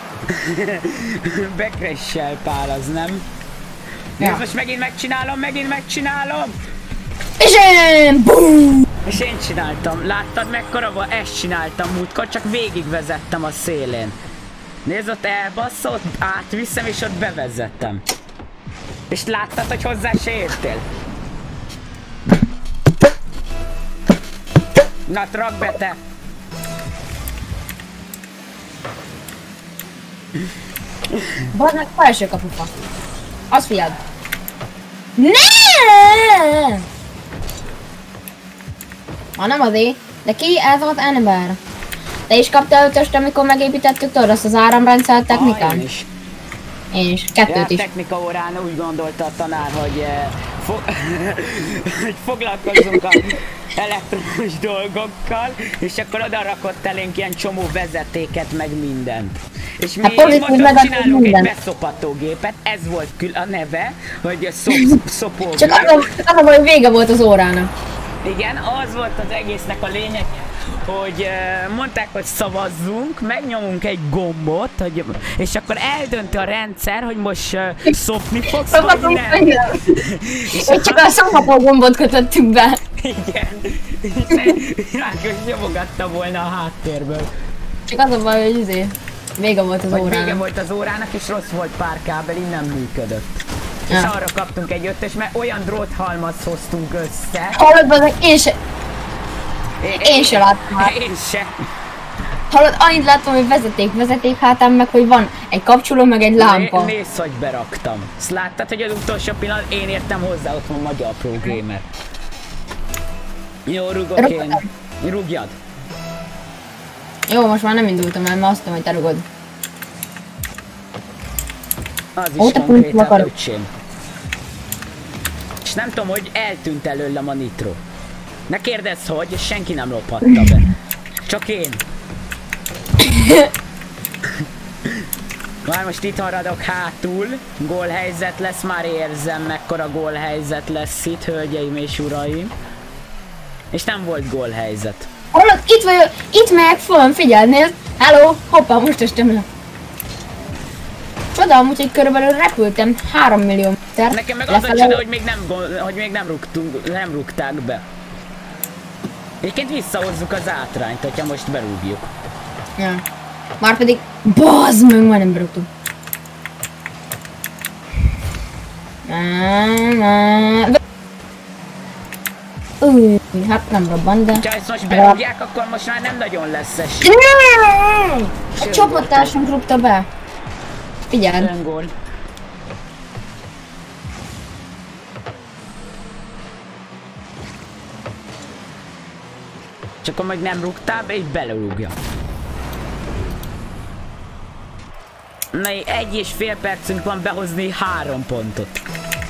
S1: Bekressel Pál, az nem?
S2: Ja.
S1: Nézd, most megint megcsinálom, megint megcsinálom!
S2: És én! BOOM!
S1: És én csináltam, láttad mekkora volt? Ezt csináltam múltkor, csak végigvezettem a szélén. Nézd, ott elbasszott, átviszem és ott bevezettem. És láttad, hogy hozzá se értél? Na, trak be te!
S2: Bazd meg, felső kapufa. Azt fiad. Ne! Ha nem azért, de ki ez az ember? Te is kaptál ötöst, amikor megépítettük tudod azt az áramrendszer technikán?
S1: Ah, én is.
S2: Én is, kettőt
S1: Ja,
S2: is.
S1: technika órán úgy gondolta a tanár, hogy, eh, fo hogy foglalkozzunk a elektromos dolgokkal, és akkor oda rakott elénk ilyen csomó vezetéket, meg mindent. És mi
S2: Hát pozitív
S1: mondom,
S2: negatív
S1: csinálunk egy
S2: minden.
S1: beszopatógépet, ez volt kül a neve, hogy a szop szopógép.
S2: Csak az a, az a baj, hogy vége volt az órának.
S1: Igen, az volt az egésznek a lényeg, hogy uh, mondták, hogy szavazzunk, megnyomunk egy gombot, hogy, és akkor eldönti a rendszer, hogy most uh, szopni fogsz, vagy nem. És
S2: Hogy csak a szombató gombot kötöttük be.
S1: Igen, Rákos nyomogatta volna a háttérből.
S2: Csak az a baj, hogy izé, vége volt az
S1: Vagy vége
S2: órának.
S1: volt az órának, és rossz volt pár kábel, így nem működött.
S2: Ja.
S1: És arra kaptunk egy ötös, mert olyan dróthalmaz hoztunk össze.
S2: Hallod, bazeg, én se... Én se láttam már.
S1: Én se.
S2: Hallod, annyit láttam, hogy vezeték, vezeték hátán meg, hogy van egy kapcsoló, meg egy lámpa.
S1: Né nézd, hogy beraktam. Azt láttad, hogy az utolsó pillanat én értem hozzá, ott van Magyar Pro Gamer. Jó, rugok én. Rúgjad.
S2: Jó, most már nem indultam el, mert azt tudom, hogy te rugod.
S1: Az is
S2: Ó, te
S1: konkrétan
S2: puntit akarok.
S1: öcsém. És nem tudom, hogy eltűnt előlem a nitro. Ne kérdezz, hogy, senki nem lophatta be. Csak én. Már most itt maradok hátul. Gólhelyzet lesz, már érzem mekkora gólhelyzet lesz itt, hölgyeim és uraim. És nem volt gólhelyzet.
S2: Hallod, itt vagyok, itt megyek föl, figyeld, nézd. Hello, hoppá, most estem le. Csoda, amúgy, hogy körülbelül repültem három millió méter.
S1: Nekem meg az a csoda, hogy még nem, hogy még nem, rúgtunk, nem rúgták be. Egyébként visszahozzuk az átrányt, hogyha most berúgjuk.
S2: Ja. Márpedig, bazd meg, majdnem berúgtunk. Új, hát nem robban, de...
S1: Ha ezt most berúgják, akkor most már nem nagyon lesz esély.
S2: A csapattársunk rúgta be. Figyeld.
S1: Olyan gól. Csak akkor meg nem rúgtál be, és belerúgja. Na, egy és fél percünk van behozni három pontot.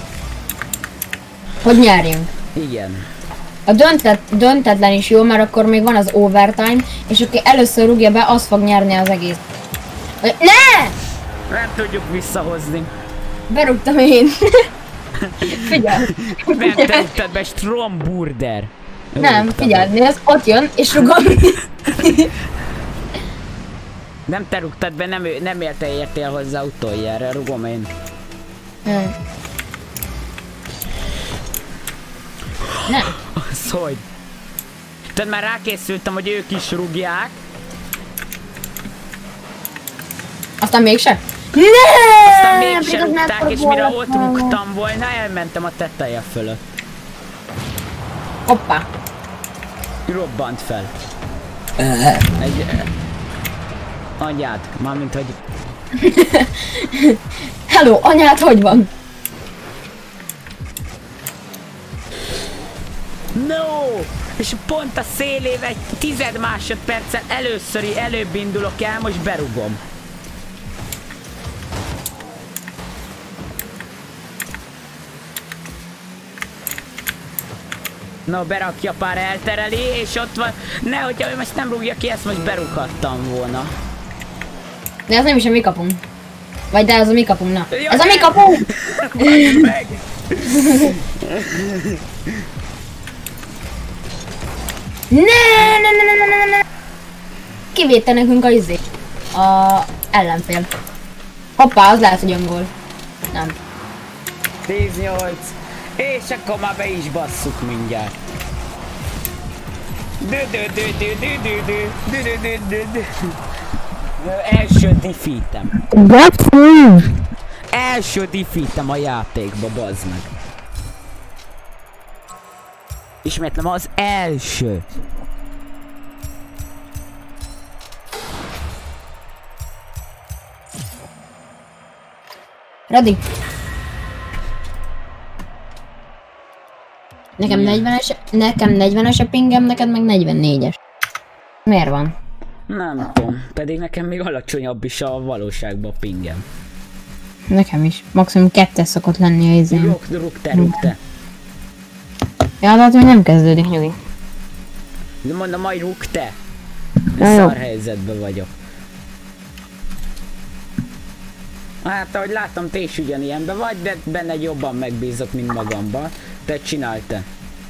S2: Hogy nyerjünk.
S1: Igen.
S2: A döntet, döntetlen is jó, mert akkor még van az overtime, és aki először rúgja be, az fog nyerni az egész. Vagy- Ne!
S1: Nem tudjuk visszahozni.
S2: Berúgtam én. Figyelj.
S1: Nem te rúgtad be, Stromburder.
S2: Nem, figyelj, nézd, ott jön, és rugom.
S1: Nem te rúgtad be, nem, nem érte értél hozzá utoljára, rugom én.
S2: Nem. Nem.
S1: Az hogy? Tehát már rákészültem, hogy ők is rúgják.
S2: Aztán mégse? Ne!
S1: Aztán mégsem
S2: pedig az
S1: rúgták,
S2: mekkora
S1: és mire
S2: volt
S1: ott
S2: volna.
S1: rúgtam volna, elmentem a teteje fölött.
S2: Hoppá.
S1: Robbant fel. Egy... Anyád, mármint hogy...
S2: Hello, anyád, hogy van?
S1: No! És pont a szélével egy tized másodperccel előszöri előbb indulok el, most berugom. Na, berakja, pár eltereli, és ott van... Ne, hogyha ő most nem rúgja ki, ezt most berúghattam volna.
S2: De ez nem is a mi kapunk. Vagy de ez a mi kapunk, na.
S1: Ja,
S2: Ez a mi
S1: nem.
S2: kapunk!
S1: Várj meg!
S2: Ne, ne, ne, ne, ne, ne, ne. Kivédte nekünk a izé. A ellenfél. Hoppá, az lehet, hogy öngól. Nem.
S1: tizennyolc. És akkor már be is basszuk mindjárt. Dü dü dü dü dü dü dü dü dü dü dü dü. Első defeatem. Első defeatem a játékba, bazd meg. Ismétlem, az első.
S2: Ready. Nekem negyvenes, nekem negyvenes a pingem, neked meg negyvennégyes. Miért van?
S1: Nem tudom, pedig nekem még alacsonyabb is a valóságban a pingem.
S2: Nekem is. Maximum kettes szokott lenni a izém.
S1: Rúg, rúg te, rúg te.
S2: Ja, de hát még nem kezdődik, nyugi.
S1: De mondom, majd rúg te.
S2: Ja, jó.
S1: Szar helyzetben vagyok. Hát ahogy láttam, te is ugyanilyenben vagy, de benne jobban megbízok, mint magamban. Te csinálj te.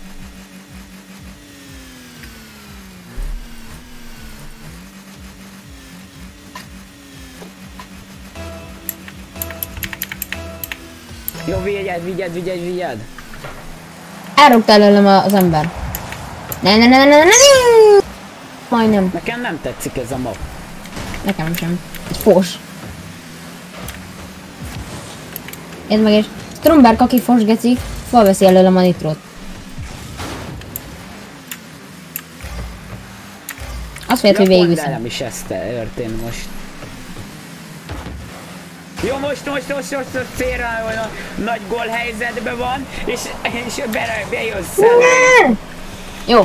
S1: Jó, vigyed, vigyed, vigyed, vigyed.
S2: Elrúgtál előlem az ember. Ne, ne, ne, ne, ne, ne. Majdnem.
S1: Nekem nem tetszik ez a map.
S2: Nekem sem. Egy fos. Érd meg és Stromberg, aki fos geci, felveszi előlem a nitrót. Azt mondja, hogy végigviszem.
S1: Nem is ez történt most. Jó, most, most, most, most a célra a nagy gól helyzetben van, és, és be, bejössz.
S2: Jó.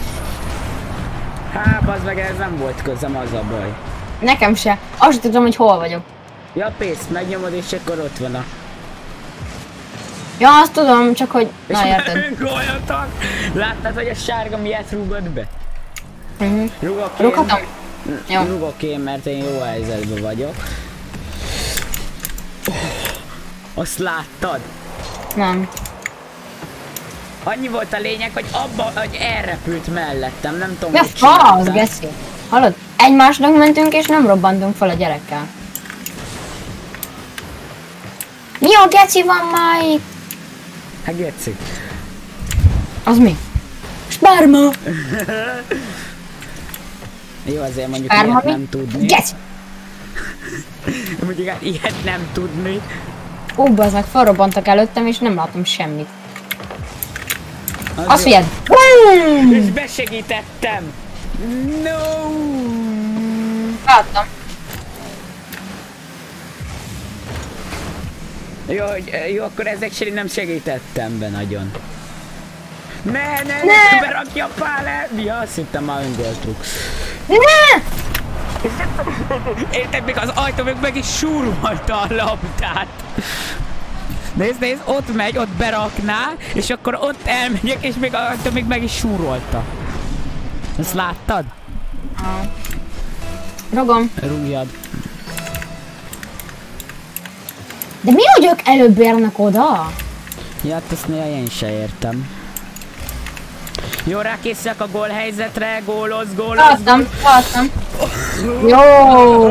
S1: Hát, az meg ez nem volt közem, az a baj.
S2: Nekem se. Azt tudom, hogy hol vagyok.
S1: Ja, pész, megnyomod és akkor ott van a...
S2: Ja, azt tudom, csak hogy...
S1: És
S2: na, érted.
S1: gólyatok! Láttad, hogy a sárga miért rúgod be?
S2: Uh-huh.
S1: Rúgok én,
S2: Rúghatom? Jó.
S1: Rúgok én, mert én jó helyzetben vagyok. Oh, azt láttad?
S2: Nem.
S1: Annyi volt a lényeg, hogy abba, hogy elrepült mellettem, nem tudom,
S2: Mi a
S1: mit
S2: fasz,
S1: csináltam.
S2: geci? Hallod? Egymásnak mentünk és nem robbantunk fel a gyerekkel. Mi a geci van már itt?
S1: Hát geci.
S2: Az mi? Sperma!
S1: Jó, azért mondjuk
S2: Sperma
S1: ilyet
S2: mi?
S1: nem tudni.
S2: Geci!
S1: Mondjuk hát ilyet nem tudni.
S2: Ó, bazd meg, felrobbantak előttem és nem látom semmit.
S1: Az
S2: Azt
S1: jó.
S2: figyeld!
S1: És besegítettem! No!
S2: Láttam.
S1: Jó, hogy- jó, akkor ezek szerint nem segítettem be nagyon. Ne, ne, ne,
S2: Ne!
S1: ne berakja Pále! Ja, azt hittem már öngolt rúgsz.
S2: Ne!
S1: Érted, még az ajtó még meg is súrolta a labdát. Nézd, nézd, ott megy, ott berakná, és akkor ott elmegyek, és még az ajtó még meg is súrolta. Ezt láttad?
S2: Rogom.
S1: Rúgjad.
S2: De mi, hogy ők előbb érnek oda?
S1: Ja, hát ezt néha én se értem. Jó, rákészülök a gólhelyzetre, góloz, góloz.
S2: Láttam, láttam. Jó!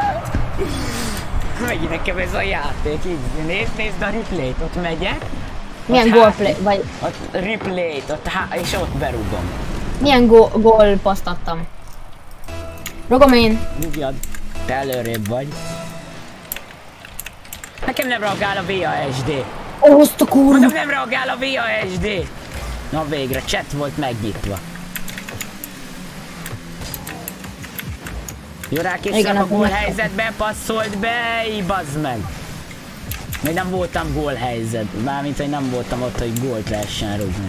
S1: Megy nekem ez a játék, így nézd, nézd a replayt, ott megyek.
S2: Milyen
S1: ott
S2: gólplay,
S1: hát-
S2: vagy
S1: Ott replayt, ott há és ott berúgom.
S2: milyen gól, gólpaszt adtam? Rogom én.
S1: Rúgjad, te előrébb vagy. Nekem nem reagál a vé á es dé.
S2: Ó, azt a kurva!
S1: Mondom, nem reagál a vé á es dé. Na végre, chat volt megnyitva. Jó, rákészülök
S2: Igen,
S1: a
S2: akkor
S1: gólhelyzetbe, passzolt be, így bazd meg. Még nem voltam gólhelyzet, mármint, hogy nem voltam ott, hogy gólt lehessen rúgni.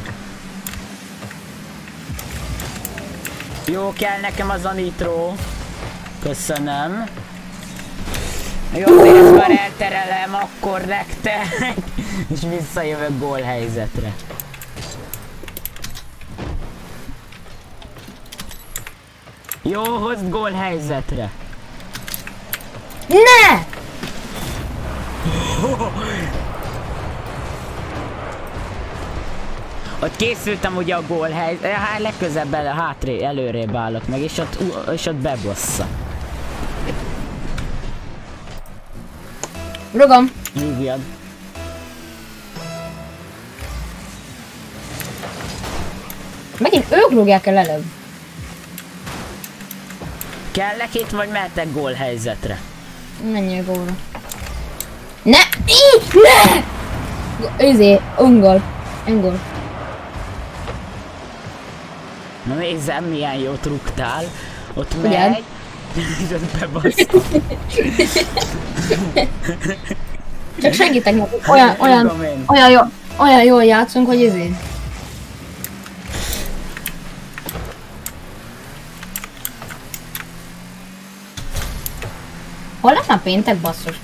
S1: Jó, kell nekem az a nitro. Köszönöm. Jó, ezt már elterelem akkor nektek. És visszajövök gólhelyzetre. Jó, hozd gólhelyzetre.
S2: Ne!
S1: Ott készültem ugye a gólhelyzet, hát legközebb el, hátré, előrébb állok meg, és ott, és ott bebossza.
S2: Rogom.
S1: Rúgjad.
S2: Megint ők rúgják el előbb.
S1: Kellek itt, vagy mehetek gólhelyzetre?
S2: Menjél gólra. Ne! Így! Ne! Őzé, ungol. Ungol.
S1: Na nézzem, milyen jót rúgtál. Ott
S2: Ugyan?
S1: megy. És ott bebasztam.
S2: Csak segítek nekik, olyan, olyan, olyan, jó, olyan jól játszunk, hogy izé. Hol lesz a péntek, basszus?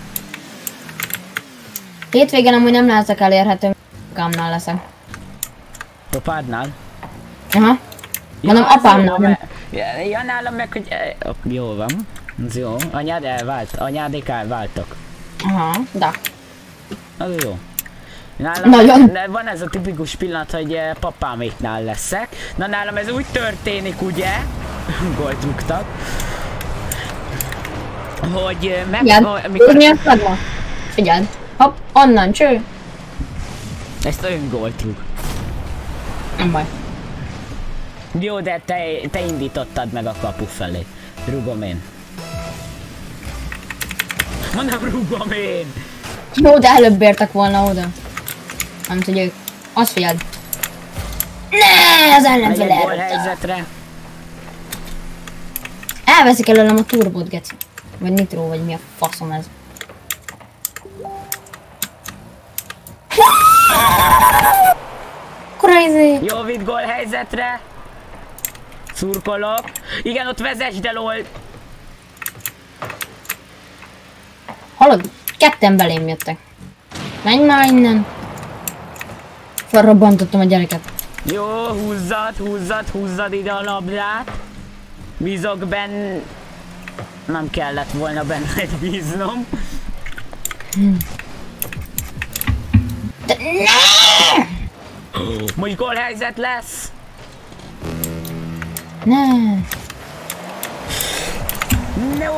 S2: Hétvégén amúgy nem leszek elérhető, apámnál leszek.
S1: Apádnál?
S2: Aha. Mondom,
S1: az
S2: apámnál.
S1: jó, mert- Ja, ja, nálam meg, hogy... eh, Jó van. Ez jó. Anyád elvált. Anyádék elváltak.
S2: Aha, da.
S1: Az jó. Nálam
S2: Nagyon.
S1: de van ez a tipikus pillanat, hogy eh, papáméknál leszek. Na nálam ez úgy történik, ugye? Gólt rúgtak. Hogy eh, meg...
S2: Igen,
S1: oh, amikor...
S2: tudni akarod ma? Figyeld. Hopp, onnan cső.
S1: Ezt öngolt rúg.
S2: Nem baj.
S1: Jó, de te, te indítottad meg a kapu felé. Rúgom én. Mondom, rúgom én!
S2: Jó, de előbb értek volna oda. Nem tudjuk. Azt figyeld. Ne, az ellenfél
S1: Megyek gól
S2: elrúgta.
S1: helyzetre.
S2: Elveszik előlem a turbót, geci. Vagy nitro, vagy mi a faszom ez. Crazy!
S1: Jó, vitt gól helyzetre. Szurkolok. Igen, ott vezesd el, ol...
S2: Hallod? Ketten belém jöttek. Menj már innen! Felrobbantottam a gyereket.
S1: Jó, húzzad, húzzad, húzzad ide a labdát. Bízok benn... Nem kellett volna benned bíznom.
S2: De ne!
S1: Most gól helyzet lesz.
S2: Ne!
S1: No!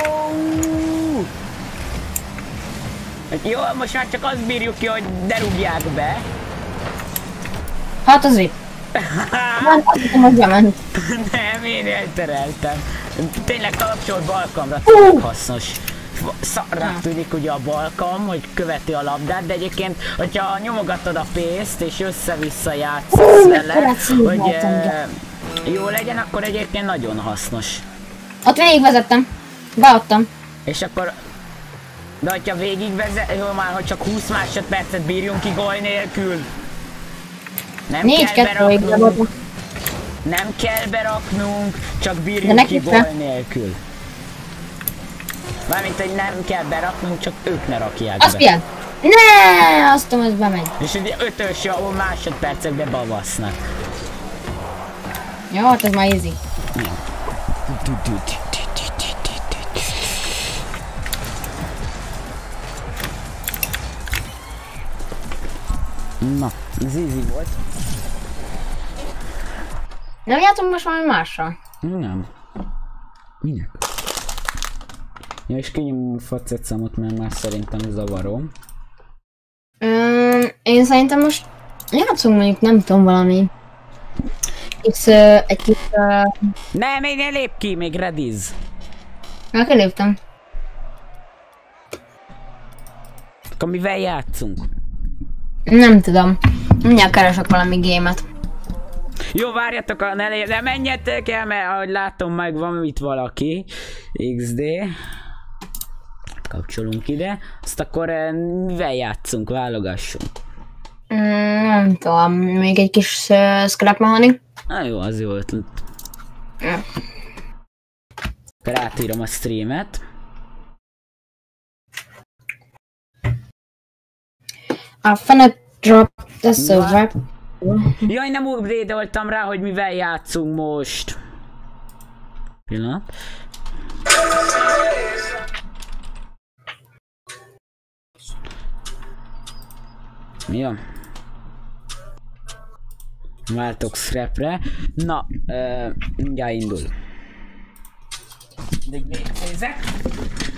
S1: Hát jó, most már csak azt bírjuk ki, hogy ne rúgják be.
S2: Hát az rip. Nem, azt hiszem, hogy bement.
S1: Nem, én eltereltem. Tényleg kapcsolt balkamra tényleg hasznos. Szarrá tűnik ugye a balkam, hogy követi a labdát, de egyébként, hogyha nyomogatod a pénzt és össze-vissza játszasz vele, hogy e, jó legyen, akkor egyébként nagyon hasznos.
S2: Ott végigvezettem. Beadtam.
S1: És akkor... De hogyha végigvezet, jó már, hogy csak húsz másodpercet bírjunk ki gól nélkül. Nem
S2: Négy
S1: kell
S2: kettőig
S1: beraknunk. Nem kell beraknunk, csak bírjunk
S2: De
S1: ki
S2: neki
S1: gól
S2: se.
S1: nélkül. Mármint, hogy nem kell beraknunk, csak ők ne rakják
S2: Azt
S1: be.
S2: figyeld. Ne, azt tudom, hogy bemegy.
S1: És ugye ötös jó másodpercekbe bavasznak.
S2: Jó, hát ez már easy.
S1: Na, ez easy volt.
S2: Nem játszom most valami mással?
S1: Nem. Minek? Ja, és kinyomom a facetszámot, mert már szerintem zavarom.
S2: Öm, én szerintem most játszunk mondjuk, nem tudom, valami. Kis, uh, egy kis... Uh...
S1: Nem, még ne lép ki, még rediz.
S2: Elkeléptem.
S1: Akkor mivel játszunk?
S2: Nem tudom. Mindjárt keresek valami gémet.
S1: Jó, várjatok, a ne, ne menjetek el, mert ahogy látom, meg van itt valaki. iksz dé. Kapcsolunk ide. Azt akkor eh, mivel játszunk, válogassunk.
S2: Mm, nem tudom, még egy kis uh, scrap mechanic.
S1: Na jó, az jó ötlet.
S2: Mm.
S1: Akkor átírom a streamet.
S2: A fene drop the silver.
S1: Jaj, nem upgrade-oltam rá, hogy mivel játszunk most. Pillanat. Jó. Váltok scrapre. Na, uh, mindjárt indul. De még nézek.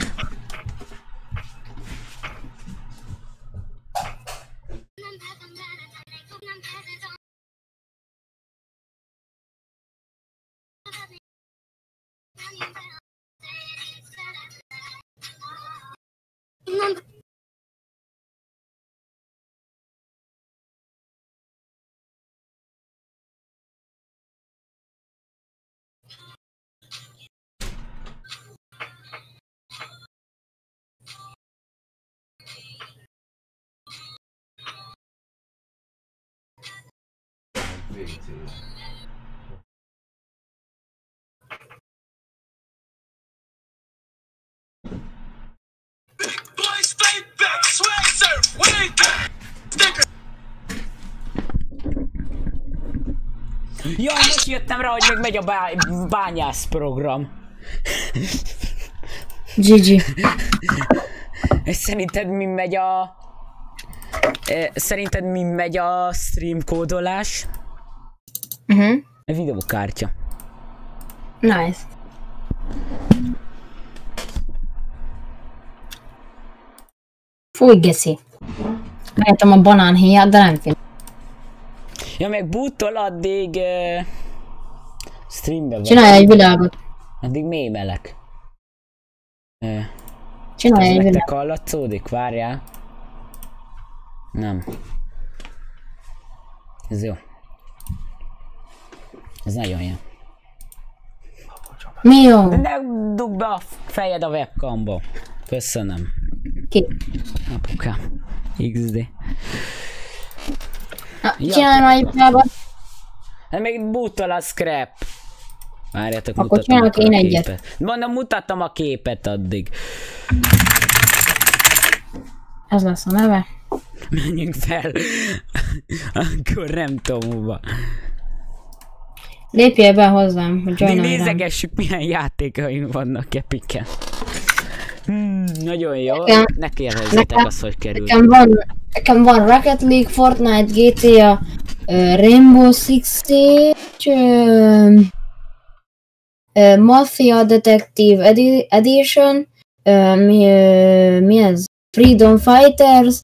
S1: Ja, most jöttem rá, hogy még megy a bá bányász program.
S2: gé gé.
S1: És szerinted mi megy a... Szerinted mi megy a stream kódolás?
S2: Mhm. Uh-huh.
S1: A videókártya.
S2: Nice. Fúj, geszi. Mehetem a banánhéját, de nem fél.
S1: Ja, meg búttól addig... Uh, streambe vagy.
S2: Csinálj egy világot.
S1: Addig mémelek. Uh,
S2: Csinálj egy világot.
S1: hallatszódik? Várjál. Nem. Ez jó. Ez nagyon jó.
S2: Mi jó?
S1: De ne dugd be a fejed a webcamba. Köszönöm.
S2: Ki?
S1: Apukám. iksz dé.
S2: Na, ja. Csinálj már egy világot.
S1: Hát még bútol a scrap. Várjátok,
S2: akkor
S1: mutatom
S2: én
S1: a
S2: egyet.
S1: képet. Mondom, mutattam a képet addig.
S2: Ez lesz a neve.
S1: Menjünk fel. Akkor nem tudom hova.
S2: Lépjél be hozzám, hogy joinolj rám.
S1: Nézegessük, milyen játékaink vannak Epiken. Hmm, nagyon jó.
S2: Nekem,
S1: ne kérdezzétek azt, hogy kerül.
S2: Nekem van, nekem van Rocket League, Fortnite, gé té á, uh, Rainbow Six Siege, uh, uh, Mafia Detective Edi Edition, uh, mi, uh, mi ez? Freedom Fighters.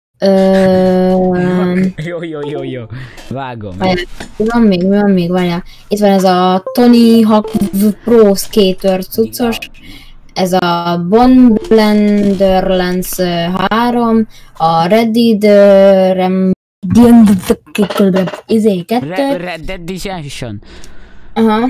S2: Uh,
S1: jó, jó, jó, jó. Vágom.
S2: Várjál, van még, van még, várjál. Itt van ez a Tony Hawk Pro Skater cuccos. Ez a Bon Blenderlands három, a Reddit izé kettő.
S1: Red Dead Redemption.
S2: Aha.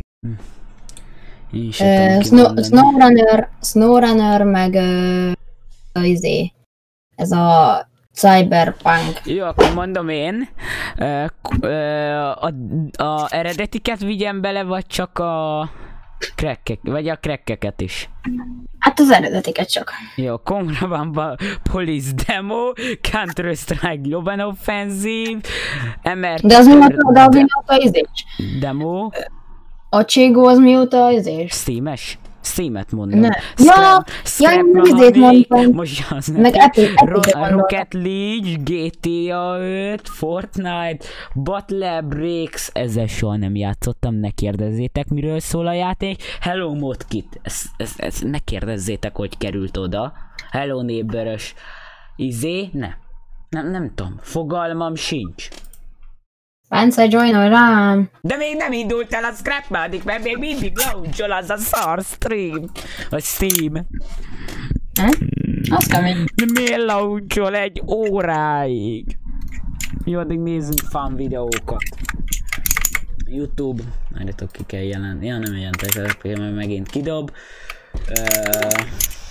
S2: Snowrunner, Snowrunner meg uh, izé. Ez a Cyberpunk.
S1: Jó, akkor mondom én. Uh, uh, a, a eredetiket vigyem bele, vagy csak a crackek, vagy a crackeket is?
S2: Hát az eredetiket csak.
S1: Jó, Contraband Police Demo, Counter-Strike Global Offensive, em er
S2: de az mióta, de az mióta izés?
S1: Demo.
S2: A Cségó az mióta izés?
S1: Steam-es? Steam-et mondom.
S2: Ne.
S1: Scrap,
S2: Ja,
S1: Scrap
S2: ja, izét mondtam.
S1: most az
S2: meg
S1: neki.
S2: Epic,
S1: Ro
S2: Epic
S1: Rocket League, gé té á öt, Fortnite, Battle Breaks, ezzel soha nem játszottam, ne kérdezzétek, miről szól a játék. Hello Modkit, ezt, ezt, ezt ne kérdezzétek, hogy került oda. Hello Neighbor-ös izé, ne. Nem, nem tudom, fogalmam sincs.
S2: Bence, joinolj rám!
S1: De még nem indult el a Scrapmatic, mert még mindig launchol az a szar stream. Vagy Steam.
S2: Hm? Az kemény.
S1: De miért launchol egy óráig? Jó, addig nézzünk fan videókat. YouTube. Várjatok, ki kell jelenteni. Ja, nem jelentek, mert megint kidob. Uh,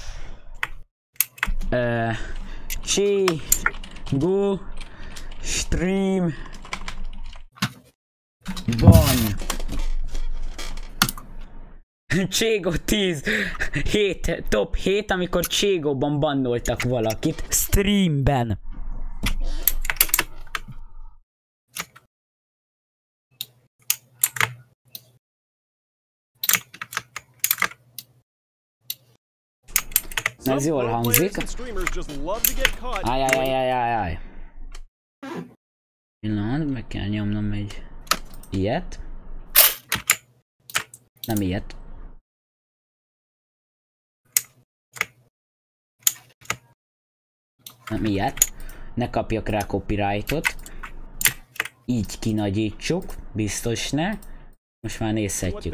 S1: uh, Csi. Go. Stream. Van. Cségó tíz. hét. Top hét, amikor Cségóban bannoltak valakit. Streamben. Ez jól hangzik. Ajajajajajaj. Pillanat, meg kell nyomnom egy ilyet. Nem ilyet. Nem ilyet. Ne kapjak rá copyrightot. Így kinagyítsuk. Biztos ne. Most már nézhetjük.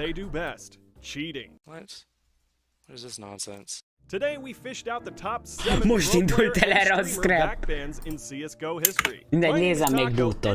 S1: Most indult el erre a scrap. Mindegy, nézem még búttól.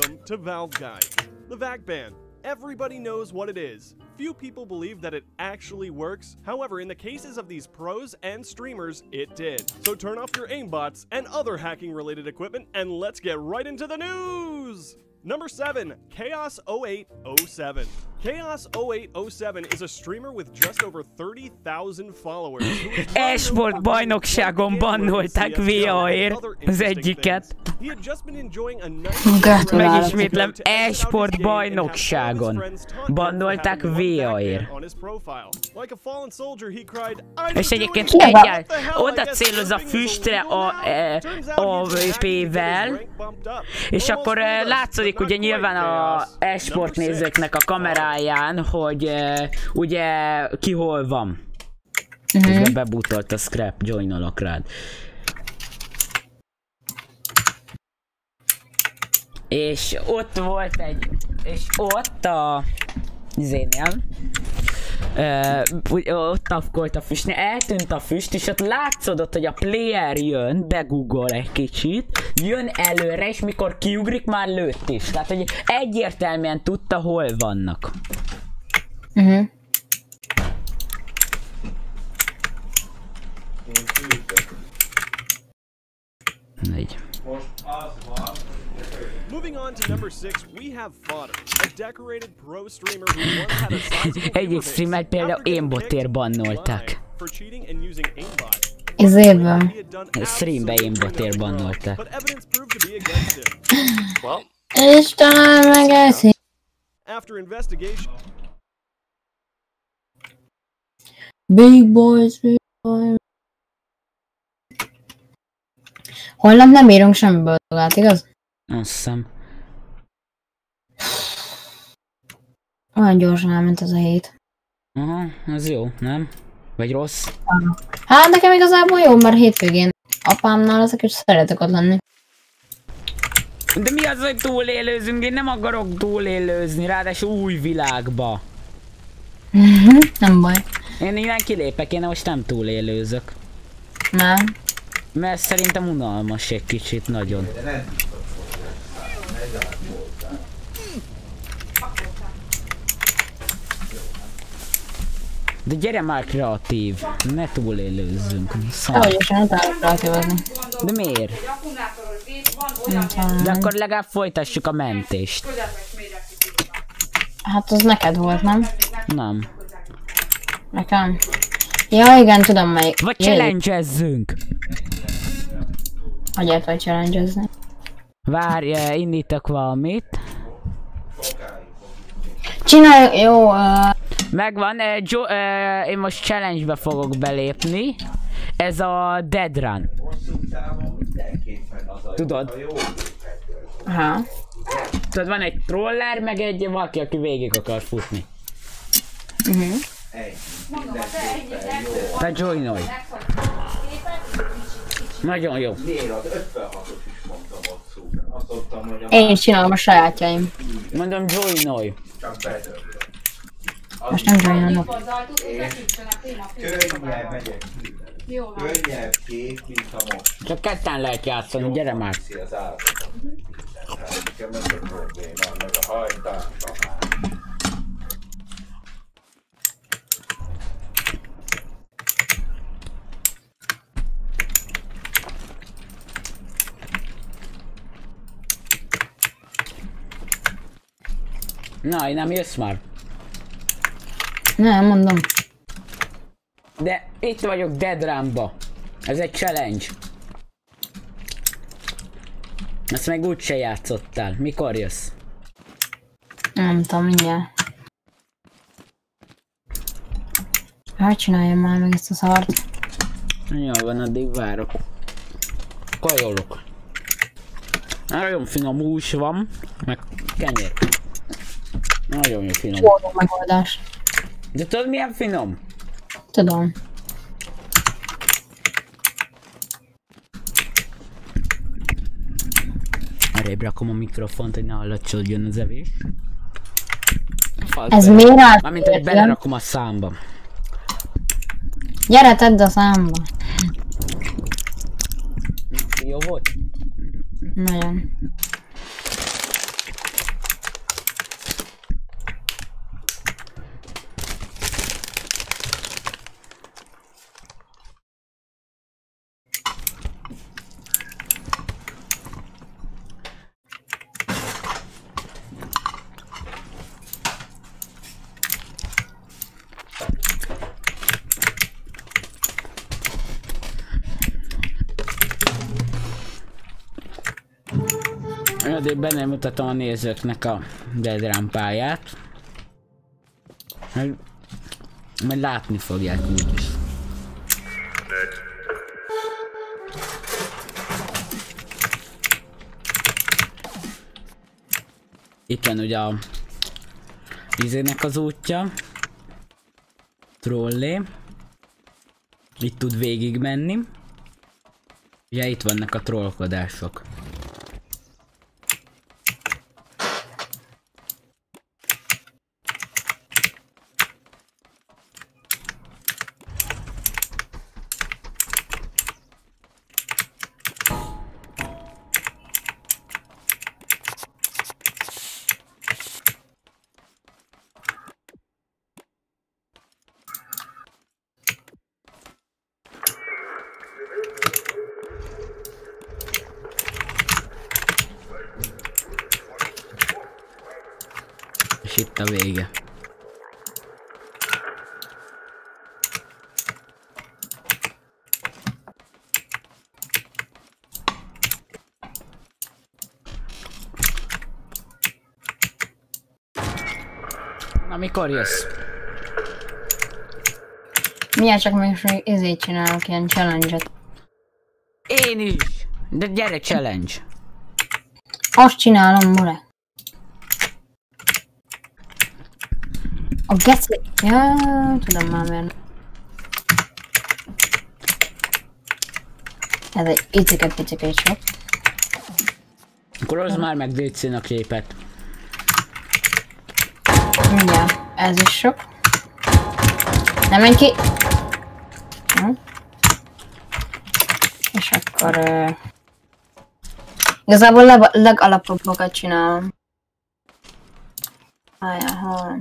S4: Everybody knows what it is. Few people believe that it actually works. However, in the cases of these pros and streamers, it did. So turn off your aimbots and other hacking related equipment and let's get right into the news! Number seven, Chaos oh eight oh seven. Chaos oh eight oh seven is a streamer with just over thirty thousand followers.
S1: Esport bajnokságon bannolták vé á-ért az egyiket. Megismétlem, esport bajnokságon bannolták vé á-ért. És egyébként egyáltalán oda céloz a füstre a, a vé pé-vel, és akkor látszik ugye nyilván a esport nézőknek a kameráján, hogy uh, ugye ki hol van. Uh-huh. Ugye bebutolt a scrap, joinolok rád. És ott volt egy, és ott a izénél, uh, ott tafkolt a füstnél, eltűnt a füst, és ott látszódott, hogy a player jön, begoogle egy kicsit, jön előre, és mikor kiugrik, már lőtt is. Tehát, hogy egyértelműen tudta, hol vannak.
S2: Uh-huh.
S1: Így.
S4: Moving on to number six, we have Fodder, a decorated pro streamer who once had a sizable
S1: egyik streamet például aimbotért bannolták.
S4: for cheating and using aimbot.
S2: Izéből.
S1: Streambe aimbotért bannolták.
S4: But evidence proved to be against him. Well,
S2: És talán megeszi.
S4: after investigation,
S2: Big boys, big boys. Holnap nem írunk semmiből dolgát, igaz?
S1: Azt hiszem.
S2: Olyan gyorsan elment ez a hét.
S1: Aha, ez jó, nem? Vagy rossz?
S2: Hát nekem igazából jó, mert hétvégén apámnal ezek is szeretek ott lenni.
S1: De mi az, hogy túlélőzünk? Én nem akarok túlélőzni, ráadásul új világba.
S2: Nem baj.
S1: Én innen kilépek, én most nem túlélőzök.
S2: Nem.
S1: Mert szerintem unalmas egy kicsit, nagyon. De gyere már kreatív, ne túlélőzzünk.
S2: Ahogy is nem tudok kreatívozni.
S1: De miért? De akkor legalább folytassuk a mentést.
S2: Hát az neked volt, nem?
S1: Nem.
S2: Nekem? Ja, igen, tudom melyik.
S1: Vagy challenge-ezzünk!
S2: Hogy ért vagy challenge-ezni?
S1: Várj, indítok valamit.
S2: Csinálj, jó, uh...
S1: Megvan, uh, jo, uh, én most challenge-be fogok belépni. Ez a Dead Run. Tudod?
S2: Aha.
S1: Tudod, van egy troller, meg egy valaki, aki végig akar futni.
S2: Uh-huh.
S1: Te joinolj. Nagyon jó.
S2: Én is csinálom a sajátjaim.
S1: Mondom, joinolj.
S2: Most nem joinolok.
S5: Könnyebb kép, mint a most.
S1: Csak ketten lehet játszani, gyere már.
S5: Nekem ez a probléma, meg a hajtása már.
S1: Na, én nem jössz már.
S2: Nem, mondom.
S1: De itt vagyok Dead Run-ba. Ez egy challenge. Ezt meg úgyse játszottál. Mikor jössz?
S2: Nem tudom, mindjárt. Hát csináljam már meg ezt a szart.
S1: Jó van, addig várok. Kajolok. Nagyon finom hús van, meg kenyér. Nagyon jó finom.
S2: Jó megoldás.
S1: De tudod milyen finom?
S2: Tudom.
S1: Arrébb rakom a mikrofont, hogy ne hallatszódjon az evés.
S2: Ez miért állt?
S1: Mármint, hogy belerakom a számba.
S2: Gyere, tedd a számba.
S1: Jó volt?
S2: Nagyon.
S1: Addig benne mutatom a nézőknek a Dead Run pályát. Majd, majd látni fogják úgyis. Itt van ugye a izének az útja. Trollé. Itt tud végig menni. Ugye itt vannak a trollkodások. És itt a vége. Na mikor jössz?
S2: Miért csak még ezért csinálok ilyen challenge-et?
S1: Én is! De gyere challenge!
S2: Azt csinálom, mole. A geci... Ja, tudom már miért. Ez egy icike-picike sok.
S1: Akkor az már meg dé cé-n a képet.
S2: Mindjárt, ez is sok. Nem menj ki! Hm. És akkor... Uh... Igazából leg legalapabbakat csinálom. Ajá,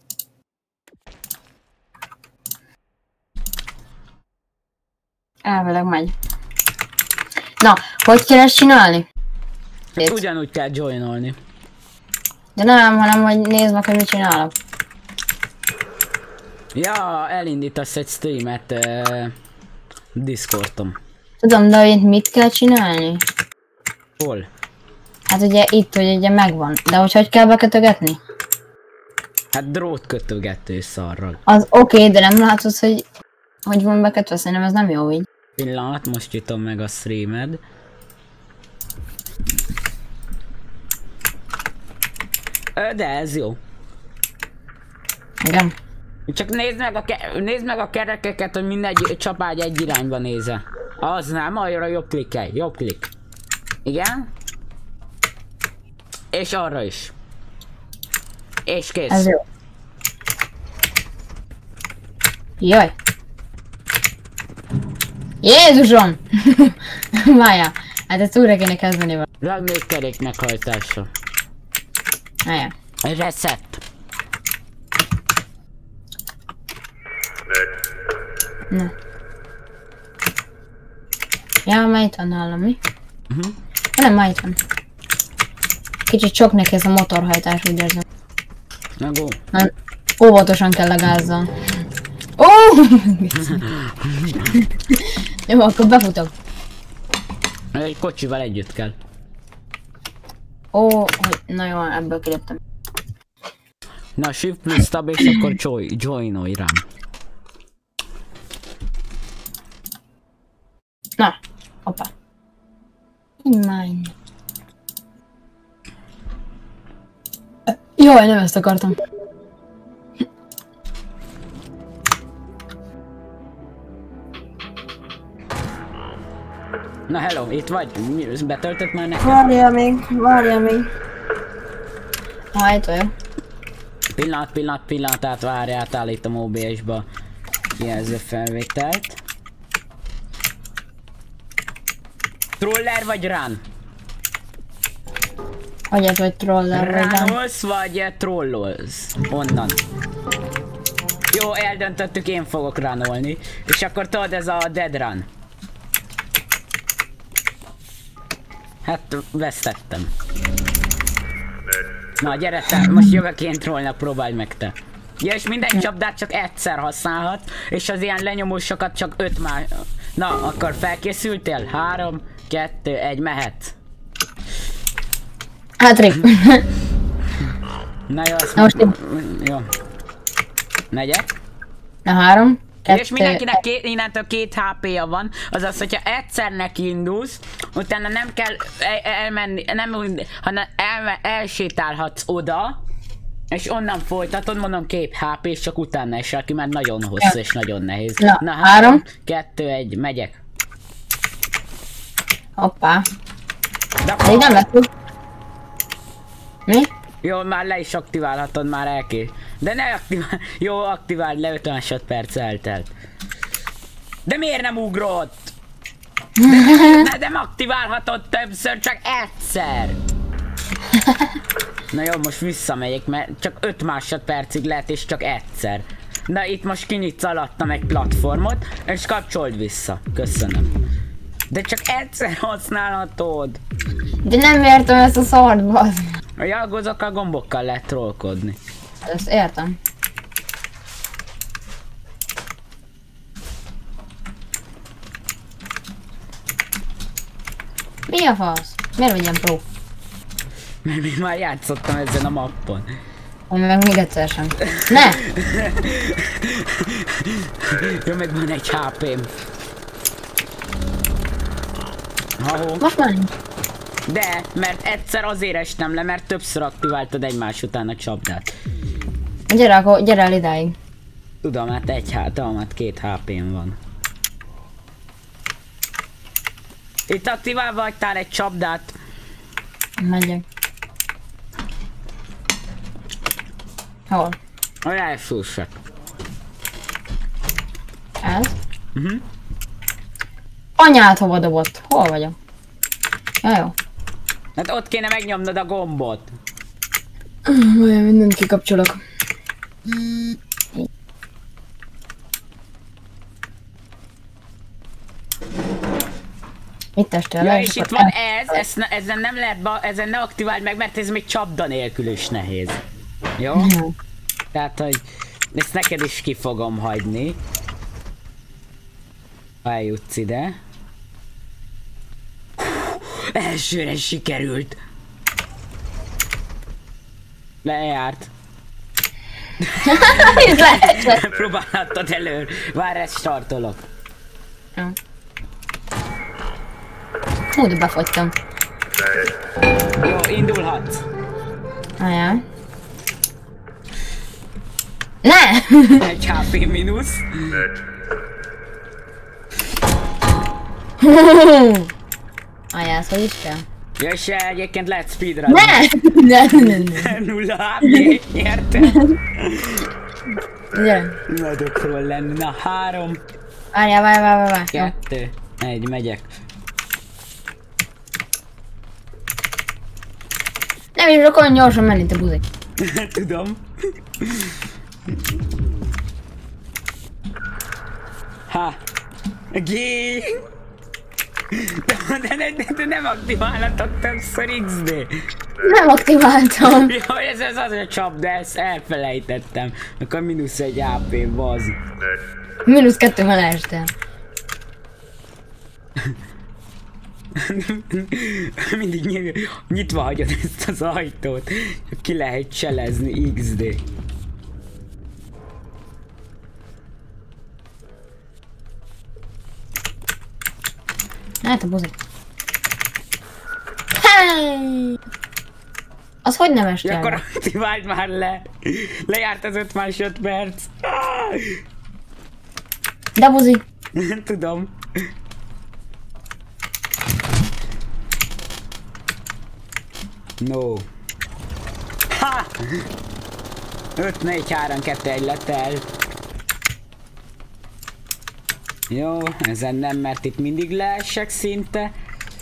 S2: elvileg megy. Na, hogy kell ezt csinálni?
S1: Hát ugyanúgy kell joinolni.
S2: De nem, hanem hogy nézd meg, hogy mit csinálok.
S1: Ja, elindítasz egy streamet uh, Discordon.
S2: Tudom, de hogy mit kell csinálni?
S1: Hol?
S2: Hát ugye itt, hogy ugye megvan. De hogy hogy kell bekötögetni?
S1: Hát drót kötögető szarral.
S2: Az oké, okay, de nem látod, hogy hogy van bekötve, szerintem ez nem jó így.
S1: Pillanat, most nyitom meg a streamed. Ö, de ez jó.
S2: Igen.
S1: Csak nézd meg a, ke nézd meg a kerekeket, hogy mindegy csapágy egy irányba nézze. Az nem, arra jobb klikkelj, jobb klik. Igen. És arra is. És kész.
S2: Ez jó. Jaj. Jézusom! Várjál, hát ezt újra kéne kezdeni valahogy.
S1: Rá még kerék meghajtása.
S2: Várjál.
S1: Reset.
S2: Na. Ja, már itt van nálam, mi?
S1: Uh-huh.
S2: Nem, már itt van. Kicsit sok neki ez a motorhajtás, úgy érzem.
S1: Na go.
S2: Nem, óvatosan kell legázzal. Ó! Oh! Jó, akkor befutok.
S1: Egy kocsival együtt kell.
S2: Ó, oh, hogy... Na jó, ebből kiléptem.
S1: Na, shift plusz tab és akkor join, joinolj rám.
S2: Na, hoppá. Mine. Jaj, nem ezt akartam.
S1: Na hello, itt vagy? Mi, betöltött már neked?
S2: Várjál még, várjál még. Ha, itt vagyok.
S1: Pillanat, pillanat, pillanatát várjál, átállítom o bé es-ba jelző felvételt. Troller vagy run?
S2: Hagyját, vagy troller vagy run.
S1: Runolsz vagy trollolsz? Onnan. Jó, eldöntöttük, én fogok runolni. És akkor tudod, ez a dead run. Hát vesztettem. Na gyere te, most jövök én trollnak, próbálj meg te. Ja, és minden csapdát csak egyszer használhat, és az ilyen lenyomósokat csak öt már... Na, akkor felkészültél? Három, kettő, egy, mehet.
S2: Hát rip.
S1: Na jó, azt
S2: Na most én...
S1: jó. Megyek.
S2: Na három. Kettő.
S1: És mindenkinek két, innentől két há pé-ja van, azaz, hogyha egyszer neki indulsz, utána nem kell el, elmenni, nem úgy, hanem el, elsétálhatsz oda, és onnan folytatod, mondom két há pé, és csak utána esel ki, mert nagyon hosszú és nagyon nehéz.
S2: Na,
S1: Na
S2: három.
S1: három, kettő, egy, megyek.
S2: Hoppá.
S1: De
S2: Még nem vettük. Mi?
S1: jó, már le is aktiválhatod, már elké. De ne aktivál, jó, aktiváld le, öt másodperc eltelt. De miért nem ugrott? De, de nem aktiválhatod többször, csak egyszer. Na jó, most visszamegyek, mert csak öt másodpercig lehet, és csak egyszer. Na itt most kinyitsz alattam egy platformot, és kapcsold vissza. Köszönöm. De csak egyszer használhatod.
S2: De nem értem ezt a szart, bazd.
S1: A jalgozokkal, gombokkal lehet trollkodni.
S2: Ezt értem. Mi a fasz? Miért vagy ilyen pro?
S1: Mert még már játszottam ezen a mappon.
S2: Ami meg még egyszer sem. Ne!
S1: Jó, meg van egy há pém. Ha-hó.
S2: Most már nincs.
S1: De, mert egyszer azért estem le, mert többször aktiváltad egymás után a csapdát.
S2: Gyere akkor, gyere el idáig.
S1: Tudom, hát egy hátalmat, két há pém van. Itt aktiválva hagytál egy csapdát.
S2: Megyek. Hol?
S1: A elszúrsak.
S2: Ez?
S1: Uh-huh.
S2: Anyát hova dobott? Hol vagyok? Ja, jó.
S1: Hát ott kéne megnyomnod a gombot.
S2: Olyan mindent kikapcsolok. Mit testél
S1: Ja,
S2: le?
S1: és itt van ez, ezt ne, ezen nem lehet, ba, ezen ne aktiváld meg, mert ez még csapda nélkül is nehéz. Jó?
S2: Mhm.
S1: Tehát, hogy ezt neked is ki fogom hagyni. Ha eljutsz ide. Elsőre sikerült. Lejárt.
S2: Ez lehetett.
S1: Próbálhattad elő. Várj, ezt startolok.
S2: Ja. Hú, de befogytam.
S1: Jó, indulhatsz.
S2: Ajá. Ne!
S1: Egy há pé mínusz.
S2: Ajá, ez hogy is kell?
S1: Ja, és egyébként lehet speedrun.
S2: Ne! Ne, ne, ne.
S1: Nulla há pé, nyertem.
S2: Gyere.
S1: Nagyokról lenni. Na, három,
S2: Várjál, várjál, várjál, várjál. Jó.
S1: kettő, egy, megyek.
S2: Nem is olyan gyorsan menni, te buzi.
S1: Tudom. Ha. Gé. De, de, de, de nem aktiválhatok többször iksz dé.
S2: Nem aktiváltam.
S1: Jó, ez, ez az a csap, de ezt elfelejtettem. Akkor mínusz egy há pé, bazd.
S2: Minusz kettő már leestem.
S1: Mindig nyit, nyitva hagyod ezt az ajtót. Ki lehet cselezni iksz dé.
S2: Hát a buzi. Hey! Az hogy nem
S1: Ja,
S2: estél?
S1: akkor aktiváld már le. Lejárt az öt másodperc.
S2: De buzi.
S1: Tudom. No. Ha! öt, négy, három, kettő, egy lett el. Jó, ezen nem, mert itt mindig leesek szinte.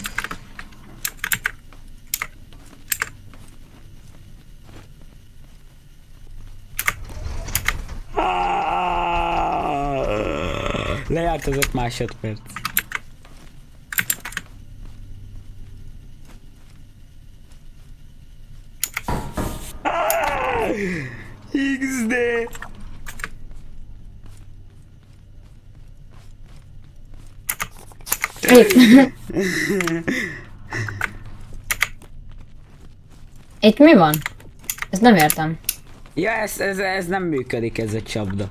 S1: Lejárt az öt másodperc. iksz dé.
S2: Itt mi van? Ezt nem értem.
S1: Ja, ez, ez, ez nem működik, ez a csapda.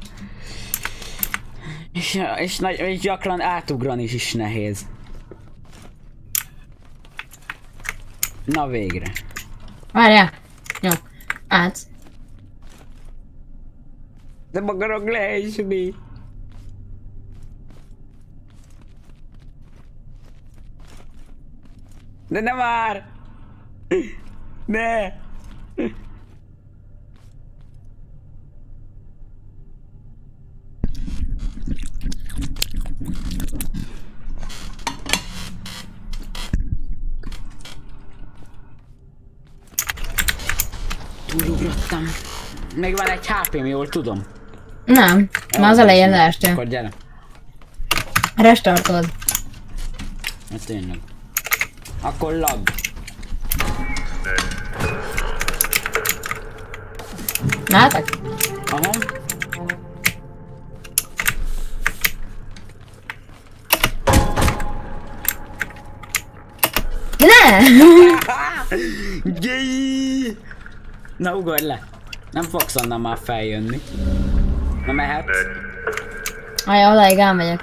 S1: És, és, nagy, és gyakran átugrani is, is nehéz. Na végre.
S2: Várjál. Jó. Át.
S1: De akarok leesni. De ne már! Ne! Túlugrottam. Még van egy há pém, jól tudom.
S2: Nem. Már az elején leestél.
S1: Akkor gyere.
S2: Restartod.
S1: Ez tényleg. Akkor lag.
S2: Látok?
S1: Aha.
S2: Ne!
S1: Gyéj! Na ugorj le. Nem fogsz onnan már feljönni. Na mehetsz.
S2: Ajaj, odaig elmegyek.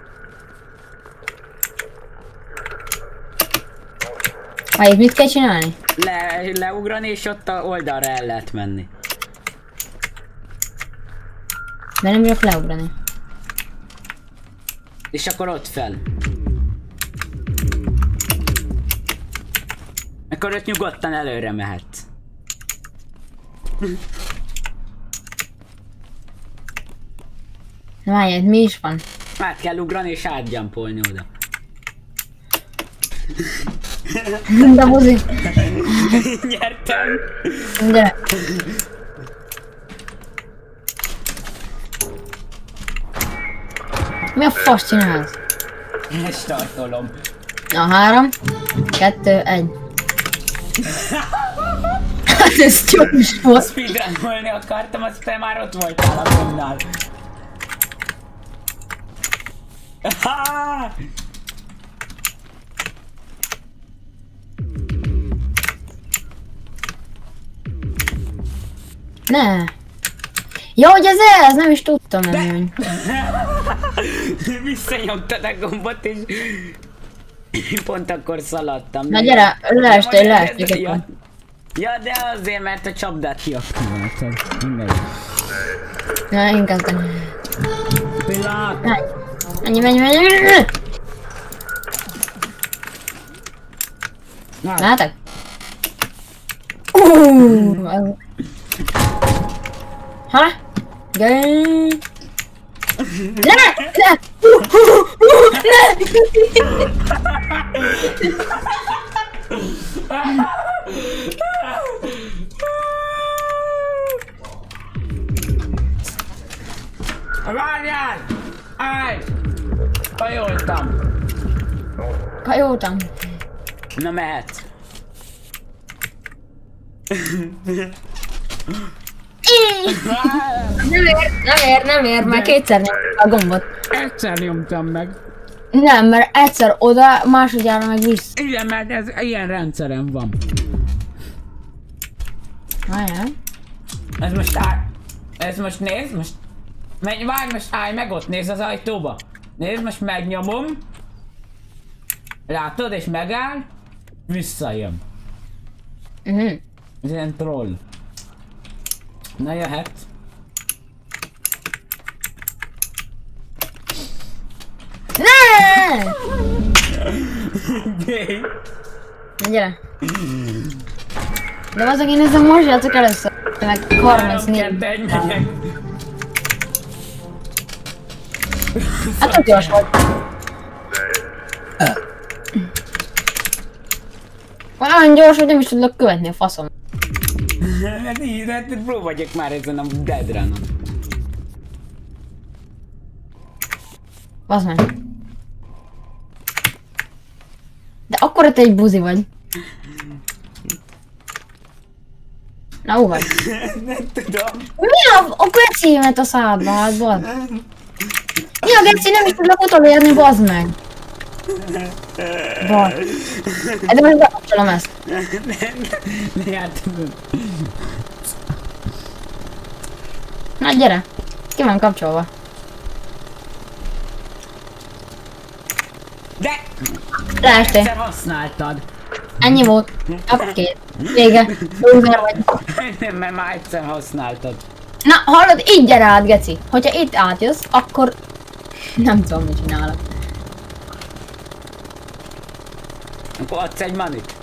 S2: Várj, mit kell csinálni?
S1: Le, leugrani és ott a oldalra el lehet menni.
S2: De nem bírok leugrani.
S1: És akkor ott fel. Akkor ott nyugodtan előre mehetsz.
S2: Na várj, mi is van?
S1: Át kell ugrani és átjumpolni oda.
S2: De buzi.
S1: Nyertem!
S2: Gyere. Mi a fasz csinálsz?
S1: Startolom.
S2: Na, három, kettő, egy. Hát ez csúcs volt.
S1: Speedrunolni akartam, azt te már ott voltál a gondnál.
S2: Ne. Ja, hogy ez ez, nem is tudtam nem.
S1: Visszanyomtad a gombot és pont akkor szaladtam.
S2: Na gyere, leestél, leestél.
S1: Ja, ja, de azért, mert a csapdát kiaktívoltad. Mindegy.
S2: Na, inkább te.
S1: Pillanat!
S2: Menj, menj, menj, menj! Látok? Uuuuh! Ha? Gay! Ne! Ne!
S1: Várjál! Állj! Kajoltam!
S2: Kajoltam.
S1: Na mehetsz.
S2: Nem ér, nem ér, nem ér, már kétszer nyomtam a gombot.
S1: Egyszer nyomtam meg.
S2: Nem, mert egyszer oda, másodjára meg vissza.
S1: Igen, mert ez ilyen rendszerem van.
S2: Várjál.
S1: Ez most áll. Ez most nézd, most. Menj, várj, most állj meg ott, nézd az ajtóba. Nézd, most megnyomom. Látod, és megáll. Visszajön.
S2: Uh-huh.
S1: Ez ilyen troll. Na jöhet.
S2: Ne! Na gyere. De azok én ezzel most játszok először. Meg harmincnégy. Hát tök gyors volt. Olyan gyors, hogy nem is tudlak követni a faszom.
S1: Hát így, hát próbáljuk már ezen a Dead Run-on.
S2: Bazd meg. De akkora te egy buzi vagy. Na ugagy.
S1: Nem tudom.
S2: Mi a, a gecémet a szádba, hát bazd. Mi a geci, nem is tudlak utolérni, bazd meg. Baj. De most bekapcsolom ezt.
S1: Ne jártam.
S2: Na gyere. Ki van kapcsolva.
S1: De!
S2: Leestél.
S1: Egyszer használtad.
S2: Ennyi volt. Oké. Vége. Loser vagy.
S1: Nem, mert már egyszer használtad.
S2: Na, hallod? Így gyere át, geci. Hogyha itt átjössz, akkor... Nem tudom, mit csinálok.
S1: Akkor adsz egy manit.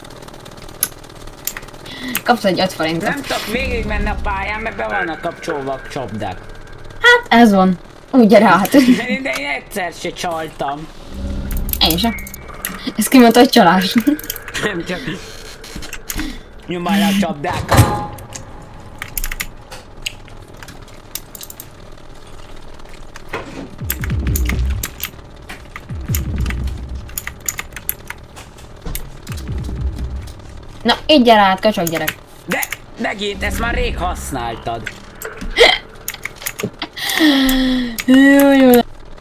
S2: Kapsz egy öt forintot.
S1: Nem tudok végig menni a pályán, mert be vannak kapcsolva a csapdák.
S2: Hát ez van. Úgy gyere át.
S1: De én, de én egyszer se csaltam.
S2: Én sem. Ez kimondta, hogy csalás.
S1: Nem csak... Nyomálj a csapdákat.
S2: Na, így gyere át, kacsok gyerek.
S1: De, megint, ezt már rég használtad.
S2: Jó, jó.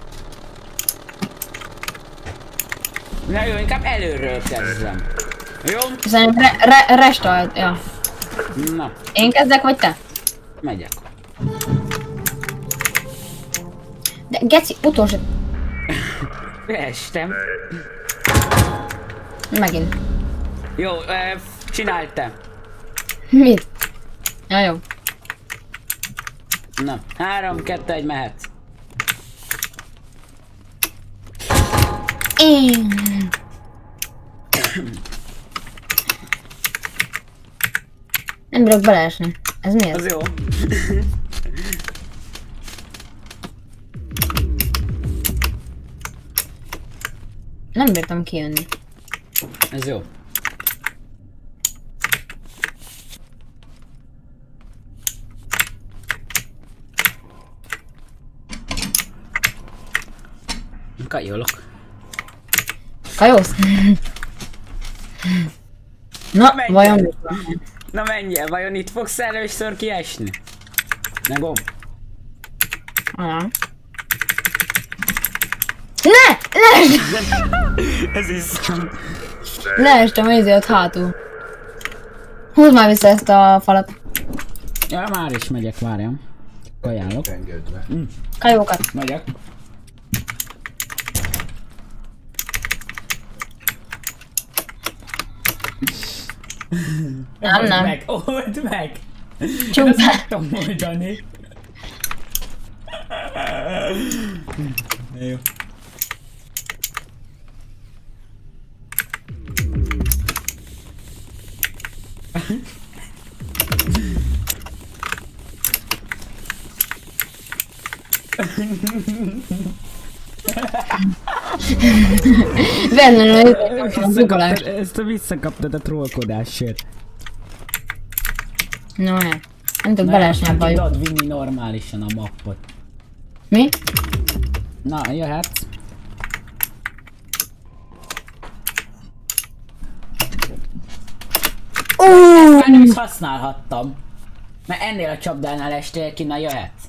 S1: Na jó, inkább előről kezdem. Jó?
S2: Szerintem re, re, restart, ja.
S1: Na,
S2: Én kezdek, vagy te?
S1: megyek.
S2: De geci, utolsó.
S1: Estem.
S2: Megint.
S1: Jó, ö, csináld te.
S2: Mit? Ja, jó.
S1: Na, három, kettő, egy, mehetsz.
S2: Én. Nem bírok beleesni. Ez mi ez?
S1: Az jó.
S2: Nem bírtam kijönni.
S1: Ez jó. Kajolok.
S2: Kajósz? Na,
S1: Menj.
S2: vajon mit van?
S1: Na menj el, vajon itt fogsz először kiesni? Ne gomb.
S2: Ah. Ne! Ne!
S1: Ez is.
S2: Leestem az izé ott hátul. Húzd már vissza ezt a falat.
S1: Ja, már is megyek, várjam. Kajálok.
S5: Engedve.
S2: Kajókat.
S1: Megyek.
S2: Nem,
S1: Old
S2: nem.
S1: meg, old meg!
S2: Csukd
S1: Ezt
S2: be.
S1: meg tudom oldani. Jó.
S2: Véletlenül a
S1: Visszakaptad,
S2: zugolást.
S1: ezt a visszakaptad a trollkodásért.
S2: No, ne. Nem tudok beleesni a
S1: Ki
S2: bajba.
S1: tudod vinni normálisan a mappot.
S2: Mi?
S1: Na, jöhetsz. Már nem is használhattam. Mert ennél a csapdánál estél ki, na jöhetsz.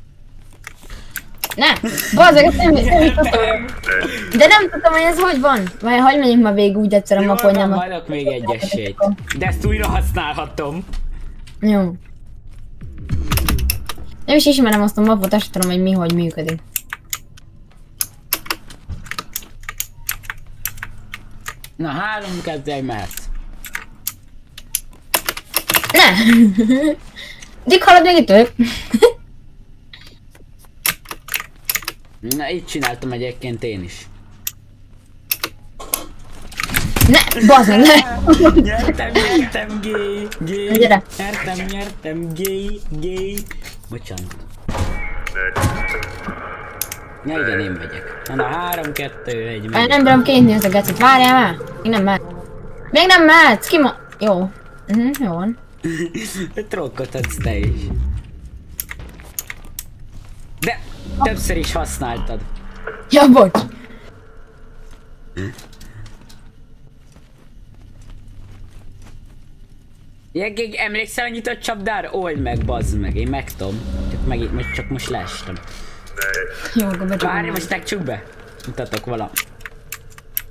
S2: Ne! Bazzeg, ezt nem, nem is tudtam. De nem tudtam, hogy ez hogy van. Vagy hogy menjünk ma végig úgy egyszer a
S1: Jól van,
S2: maponyámat.
S1: majd adok még egy esélyt. De ezt újra használhatom.
S2: Jó. Nem is ismerem azt a mapot, azt tudom, hogy mi hogy működik.
S1: Na, három, kettő, egy, mehetsz.
S2: Ne! Dik halad még itt ők.
S1: Na, így csináltam egyébként én is.
S2: Ne! Bazd meg, ne!
S1: Nyertem, nyertem, gay, gay.
S2: Gyere.
S1: Nyertem, nyertem, gay, gay. Bocsánat. Ja igen, én megyek. Na, három, kettő, egy,
S2: Á,
S1: megy.
S2: nem bírom kinyitni ezt a gecit, várjál már! Még nem mehet. Még nem mehetsz, ki ma... Jó. Mhm, jó van.
S1: Trollkodhatsz te is. De többször is használtad.
S2: Ja, bocs.
S1: Jeggég, emlékszel a nyitott csapdára? Old meg, bazd meg, én meg tudom. Csak, meg, most, csak most leestem.
S2: Jó, akkor
S1: Várj,
S2: becsukom.
S1: most megcsuk be. Mutatok valamit.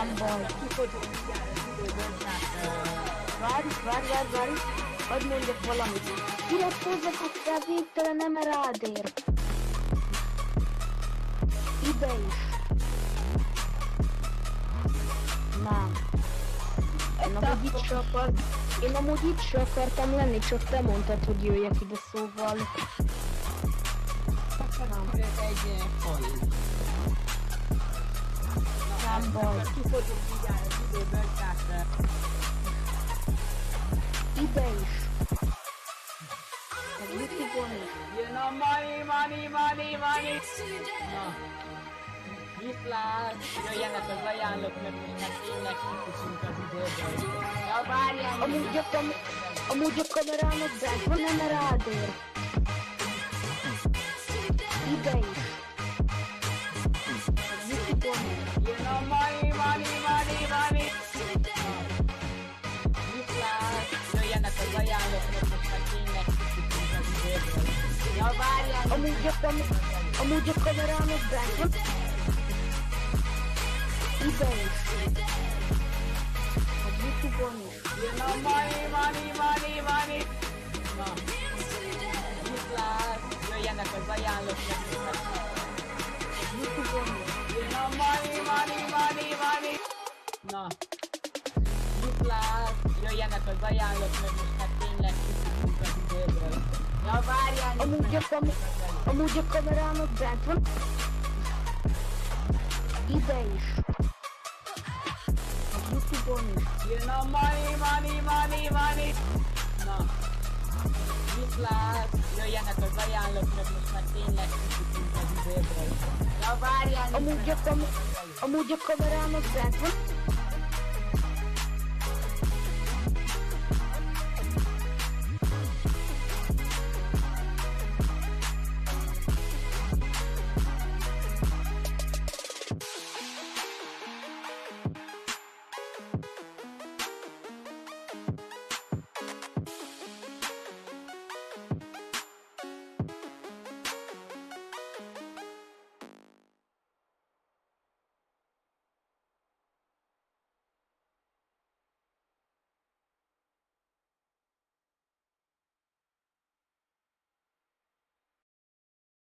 S6: Nem baj. Várj, várj, várj, várj. Hadd mondjak valamit. Iratkozzatok fel végtelen emeraldért. Ide is. Nem. Én amúgy itt se akar... Én amúgy itt se akartam lenni, csak te mondtad, hogy jöjjek ide, szóval... Nem. Nem baj. Ide is. Ez YouTube-on is.
S1: Jön a money, money, money, money! Na. Viszlát! Jöjjenek az ajánlók, mert most már tényleg kifutunk az időből. Ja, várjál!
S6: Amúgy a, kam amúgy a kamerának bent van emeraldért. Ide is. Ez YouTube-on is.
S1: Jön a money, money, money, money! Viszlát! Jöjjenek az ajánlók, mert most már tényleg kifutunk az időből. Ja, várjál!
S6: Amúgy a, kam amúgy a kamerának bent van. Ide is. Ez YouTube-on is.
S1: Jön a money, money, money, money! Na. Viszlát! Jöjjenek az ajánlók, mert most már
S6: YouTube-on is.
S1: jön a money, money, money, money! Na. Viszlát! Jöjjenek az ajánlók, mert most már tényleg kifutunk az időből. Ja, várjál!
S6: Amúgy a, kam amúgy a kamerának bent van. Ide is. Ez YouTube-on is.
S1: Jön a money, money, money, money! Na. Viszlát! Jöjjenek az ajánlók, mert most már tényleg kifutunk az időből. Ja, várjál!
S6: Amúgy a, kam amúgy a kamerának bent van.